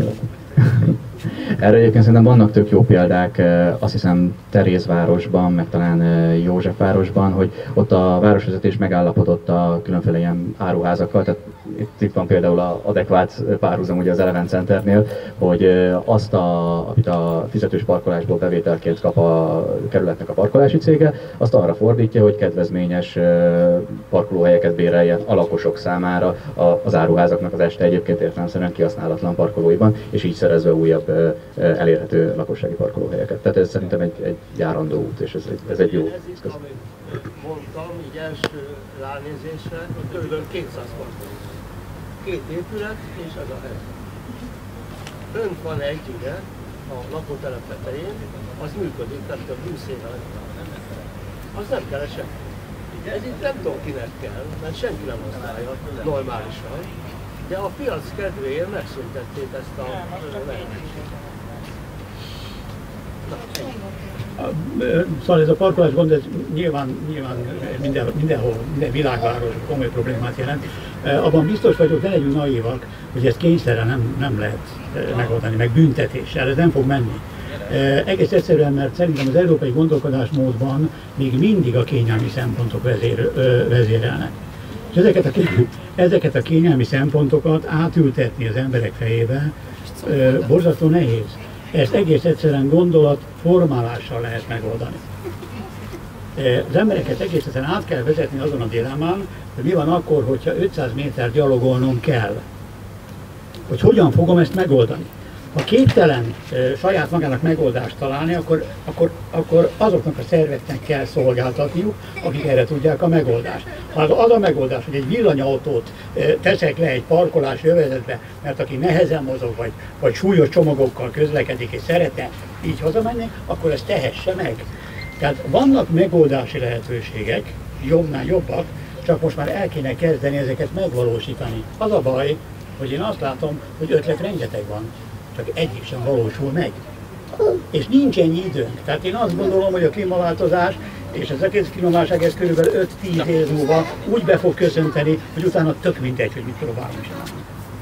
erre egyébként szerintem vannak tök jó példák, azt hiszem Terézvárosban, meg talán Józsefvárosban, hogy ott a városvezetés megállapodott a különféle ilyen áruházakkal, tehát itt, itt van például az adekvát párhuzam ugye az Eleven Centernél, hogy azt, a, amit a fizetős parkolásból bevételként kap a kerületnek a parkolási cége, azt arra fordítja, hogy kedvezményes parkolóhelyeket béreljen a lakosok számára az áruházaknak az este egyébként értelemszerűen kihasználatlan parkolóiban, és így szerezve újabb elérhető lakossági parkolóhelyeket. Tehát ez szerintem egy, egy járandó út, és ez egy, ez egy jó eszköz. Mondtam, így első ránézésre, hogy kb. kétszáz parkoló. Két épület, és ez a hely. Önt van egy, ugye, a lakótelep tetején, az működik, tehát a húsz éve. Az nem kell semmi. Ez itt nem tudom kinek kell, mert senki nem használja normálisan, de a piac kedvéért megszüntették ezt a lehetőséget. Szóval ez a parkolás gond, ez nyilván, nyilván minden, mindenhol, minden világváros komoly problémát jelent. Abban biztos vagyok, ne legyünk naívak, hogy ezt kényszerrel nem, nem lehet megoldani, meg büntetéssel, ez nem fog menni. Egész egyszerűen, mert szerintem az európai gondolkodásmódban még mindig a kényelmi szempontok vezér, vezérelnek. És ezeket a, ezeket a kényelmi szempontokat átültetni az emberek fejébe borzasztó nehéz. Ezt egész egyszerűen gondolatformálással lehet megoldani. Az embereket egész egyszerűen át kell vezetni azon a dilemmán, hogy mi van akkor, hogyha ötszáz méter gyalogolnom kell. Hogy hogyan fogom ezt megoldani. Ha képtelen e, saját magának megoldást találni, akkor, akkor, akkor azoknak a szerveknek kell szolgáltatniuk, akik erre tudják a megoldást. Ha az a megoldás, hogy egy villanyautót e, teszek le egy parkolási övezetbe, mert aki nehezen mozog, vagy, vagy súlyos csomagokkal közlekedik és szeretne így hazamenni, akkor ezt tehesse meg. Tehát vannak megoldási lehetőségek, jobbnál jobbak, csak most már el kéne kezdeni ezeket megvalósítani. Az a baj, hogy én azt látom, hogy ötlet rengeteg van. Csak egyik sem valósul meg. És nincs ennyi időnk. Tehát én azt gondolom, hogy a klímaváltozás és az egész klímaválság ez körülbelül öt-tíz év múlva úgy be fog köszönteni, hogy utána tök mindegy, hogy mit próbálunk csinálni.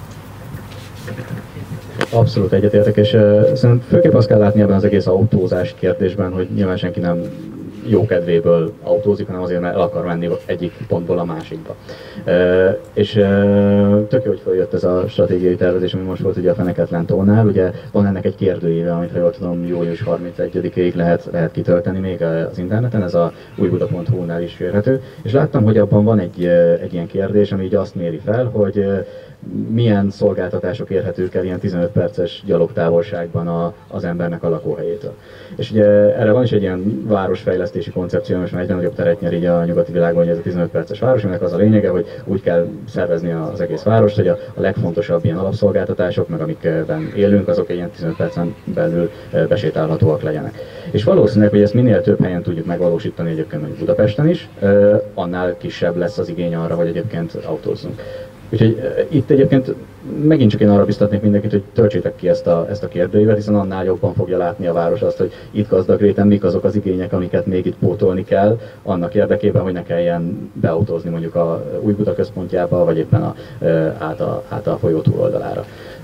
Abszolút egyetértek, és uh, szerintem főképp azt kell látni ebben az egész autózás kérdésben, hogy nyilván senki nem jó kedvéből autózik, hanem azért, mert el akar menni egyik pontból a másikba. Uh, és uh, tök jó, hogy feljött ez a stratégiai tervezés, ami most volt ugye a Feneketlen tónál. Ugye van ennek egy kérdőíve, amit ha jól tudom, július harmincegyedikéig lehet, lehet kitölteni még az interneten, ez a újbuda pont hu-nál is érhető. És láttam, hogy abban van egy, egy ilyen kérdés, ami így azt méri fel, hogy milyen szolgáltatások érhetők el ilyen tizenöt perces gyalogtávolságban a, az embernek a lakóhelyétől. És ugye erre van is egy ilyen városfejlesztési koncepció, most már egyre nagyobb teret nyer így a nyugati világban, hogy ez a tizenöt perces város, aminek az a lényege, hogy úgy kell szervezni az egész várost, hogy a, a legfontosabb ilyen alapszolgáltatások, meg amikben élünk, azok egy ilyen tizenöt percen belül besétálhatóak legyenek. És valószínűleg, hogy ezt minél több helyen tudjuk megvalósítani, egyébként mondjuk Budapesten is, annál kisebb lesz az igény arra, hogy egyébként autózzunk. Úgyhogy uh, itt egyébként megint csak én arra biztatnék mindenkit, hogy töltsétek ki ezt a, ezt a kérdőívet, hiszen annál jobban fogja látni a város azt, hogy itt Gazdagréten mik azok az igények, amiket még itt pótolni kell, annak érdekében, hogy ne kelljen beautózni mondjuk a Újbuda központjába, vagy éppen a, uh, át, a, át a folyó túloldalára.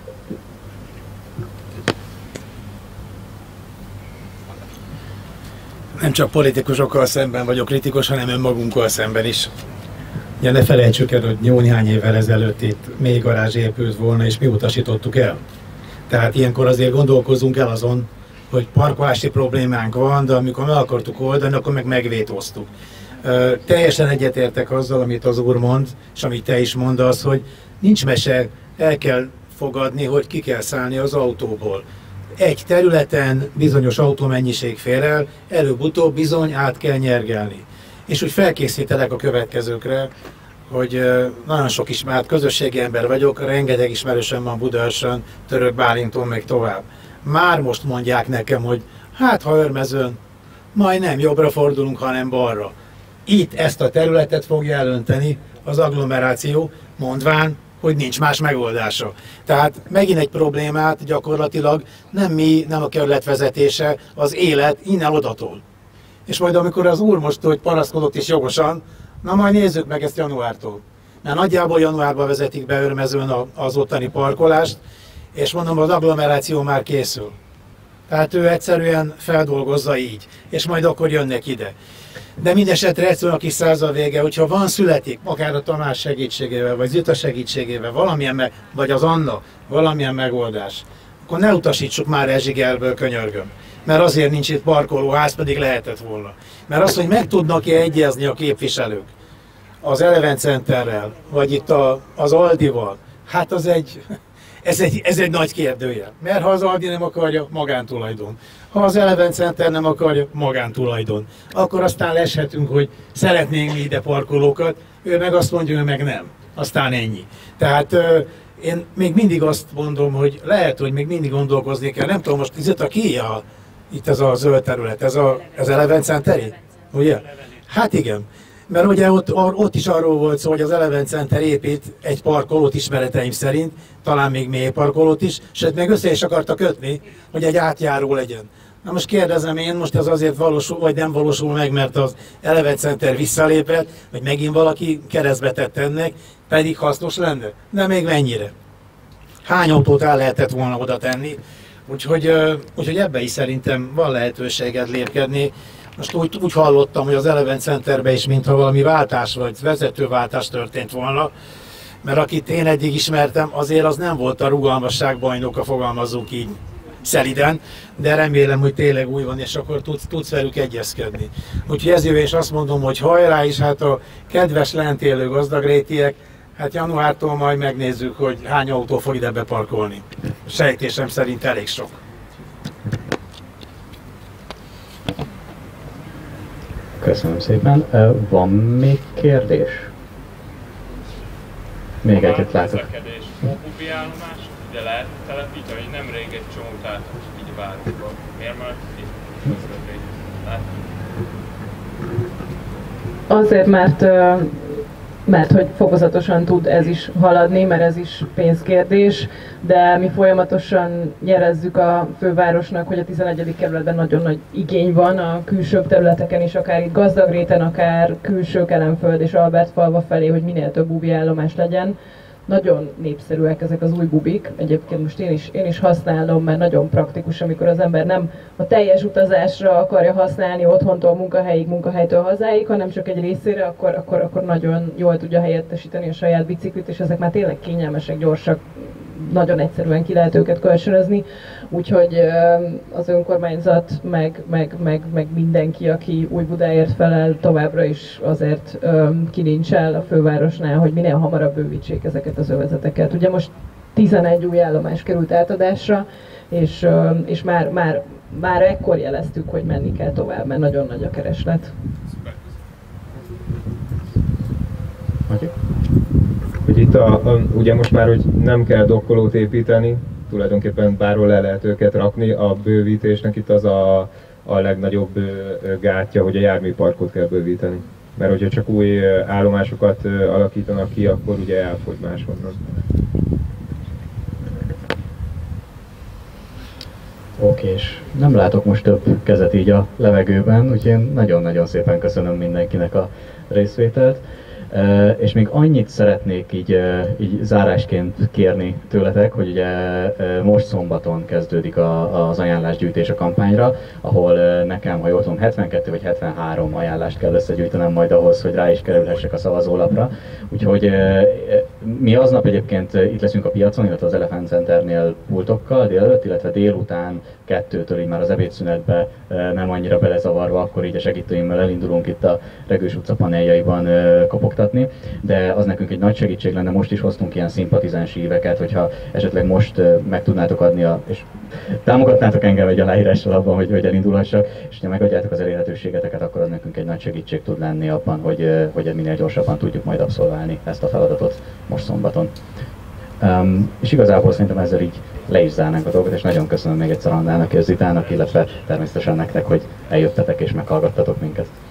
Nem csak politikusokkal szemben vagyok kritikus, hanem önmagunkkal szemben is. Ja, ne felejtsük el, hogy jó néhány évvel ezelőtt itt még garázs épült volna, és mi utasítottuk el. Tehát ilyenkor azért gondolkozzunk el azon, hogy parkolási problémánk van, de amikor meg akartuk oldani, akkor meg megvétóztuk. Uh, teljesen egyetértek azzal, amit az úr mond, és amit te is mondasz, hogy nincs mese, el kell fogadni, hogy ki kell szállni az autóból. egy területen bizonyos autómennyiség fér el, előbb-utóbb bizony át kell nyergelni. És úgy felkészítelek a következőkre, hogy nagyon sok ismert közösségi ember vagyok, rengeteg ismerősöm van Budaörsön, Török Bálinton, meg tovább. Már most mondják nekem, hogy hát ha Örmezőn, majd nem jobbra fordulunk, hanem balra. Itt ezt a területet fogja elönteni az agglomeráció, mondván, hogy nincs más megoldása. Tehát megint egy problémát gyakorlatilag nem mi, nem a kerület vezetése, az élet innen odatol. És majd amikor az úr most, hogy panaszkodott is jogosan, na majd nézzük meg ezt januártól. Mert nagyjából januárban vezetik be Örmezőn az ottani parkolást, és mondom, az agglomeráció már készül. Tehát ő egyszerűen feldolgozza így, és majd akkor jönnek ide. De mindesetre egyszerűen a kis százal vége, hogyha van születik, akár a Tamás segítségével, vagy Zita segítségével, valamilyen meg, vagy az Anna, valamilyen megoldás, akkor ne utasítsuk már Ezsigerből, könyörgöm. Mert azért nincs itt parkolóház, pedig lehetett volna. Mert az, hogy meg tudnak-e egyezni a képviselők az Eleven Centerrel, vagy itt a, az Aldival, hát az egy, ez, egy, ez egy nagy kérdőjel. Mert ha az Aldi nem akarja, magántulajdon. Ha az Eleven Center nem akarja, magántulajdon. Akkor aztán leshetünk, hogy szeretnénk mi ide parkolókat, ő meg azt mondja, ő meg nem. Aztán ennyi. Tehát euh, én még mindig azt mondom, hogy lehet, hogy még mindig gondolkozni kell. Nem tudom, most itt a ki a, itt ez a zöld terület, ez a, az Eleven Center-i? Ugye? Hát igen. Mert ugye ott, ott is arról volt szó, hogy az Eleven Center épít egy parkolót ismereteim szerint, talán még mély parkolót is, sőt még össze is akarta kötni, hogy egy átjáró legyen. Na most kérdezem én, most ez azért valósul, vagy nem valósul meg, mert az Eleven Center visszalépett, vagy megint valaki keresztbe tett ennek, pedig hasznos lenne. De még mennyire? Hány autót el lehetett volna oda tenni? Úgyhogy, úgyhogy ebbe is szerintem van lehetőséget lépkedni. Most úgy, úgy hallottam, hogy az Eleven Centerben is mintha valami váltás vagy vezetőváltás történt volna, mert akit én eddig ismertem, azért az nem volt a rugalmasság bajnoka, fogalmazzunk így szeliden, de remélem, hogy tényleg új van, és akkor tudsz, tudsz velük egyezkedni. Úgyhogy ezért is azt mondom, hogy hajrá is, hát a kedves lent élő gazdagrétiek, hát januártól majd megnézzük, hogy hány autó fog ide beparkolni. Sejtésem szerint elég sok. Köszönöm szépen. Van még kérdés? Még egyet látok. Óbubi állomás, ide lehet telepíteni, hogy nemrég egy csomót álltak így a városban. Miért már itt közvetlenül látni? Azért, mert, mert hogy fokozatosan tud ez is haladni, mert ez is pénzkérdés, de mi folyamatosan jelezzük a fővárosnak, hogy a tizenegyedik kerületben nagyon nagy igény van a külső területeken is, akár itt Gazdagréten, akár külső Kelenföld és Albertfalva felé, hogy minél több bubi állomás legyen. Nagyon népszerűek ezek az új bubik, egyébként most én is, én is használom, mert nagyon praktikus, amikor az ember nem a teljes utazásra akarja használni otthontól munkahelyig, munkahelytől hazáig, hanem csak egy részére, akkor, akkor, akkor nagyon jól tudja helyettesíteni a saját biciklit, és ezek már tényleg kényelmesek, gyorsak, nagyon egyszerűen ki lehet őket kölcsönözni, úgyhogy az önkormányzat, meg, meg, meg, meg mindenki, aki Újbudáért felel, továbbra is azért kinincsel a fővárosnál, hogy minél hamarabb bővítsék ezeket az övezeteket. Ugye most tizenegy új állomás került átadásra, és, és már, már, már ekkor jeleztük, hogy menni kell tovább, mert nagyon nagy a kereslet. Hogy itt a, a, ugye most már, hogy nem kell dokkolót építeni, tulajdonképpen bárhol le lehet őket rakni, a bővítésnek itt az a, a legnagyobb gátja, hogy a járműparkot kell bővíteni. Mert hogyha csak új állomásokat alakítanak ki, akkor ugye elfogy máshonnan. Oké, és nem látok most több kezet így a levegőben, úgyhogy én nagyon-nagyon szépen köszönöm mindenkinek a részvételt. Uh, és még annyit szeretnék így, uh, így zárásként kérni tőletek, hogy ugye uh, most szombaton kezdődik a, az ajánlásgyűjtés a kampányra, ahol uh, nekem, ha jól tudom, hetvenkettő vagy hetvenhárom ajánlást kell összegyűjtenem majd ahhoz, hogy rá is kerülhessek a szavazólapra. Úgyhogy uh, mi aznap egyébként itt leszünk a piacon, illetve az Elephant Centernél pultokkal délelőtt, illetve délután kettőtől így már az ebédszünetbe uh, nem annyira belezavarva, akkor így a segítőimmel elindulunk itt a Regős utca paneljaiban uh, kopogtatni, de az nekünk egy nagy segítség lenne, most is hoztunk ilyen szimpatizáns íveket, hogyha esetleg most uh, meg tudnátok adni, a, és támogatnátok engem egy aláírással abban, hogy, hogy elindulhassak, és ha megadjátok az elérhetőségeteket, akkor az nekünk egy nagy segítség tud lenni abban, hogy, hogy minél gyorsabban tudjuk majd abszolválni ezt a feladatot most szombaton. Um, és igazából szerintem ezzel így le is zárnánk a dolgot, és nagyon köszönöm még egyszer Annának és Zitának, illetve természetesen nektek, hogy eljöttetek és meghallgattatok minket.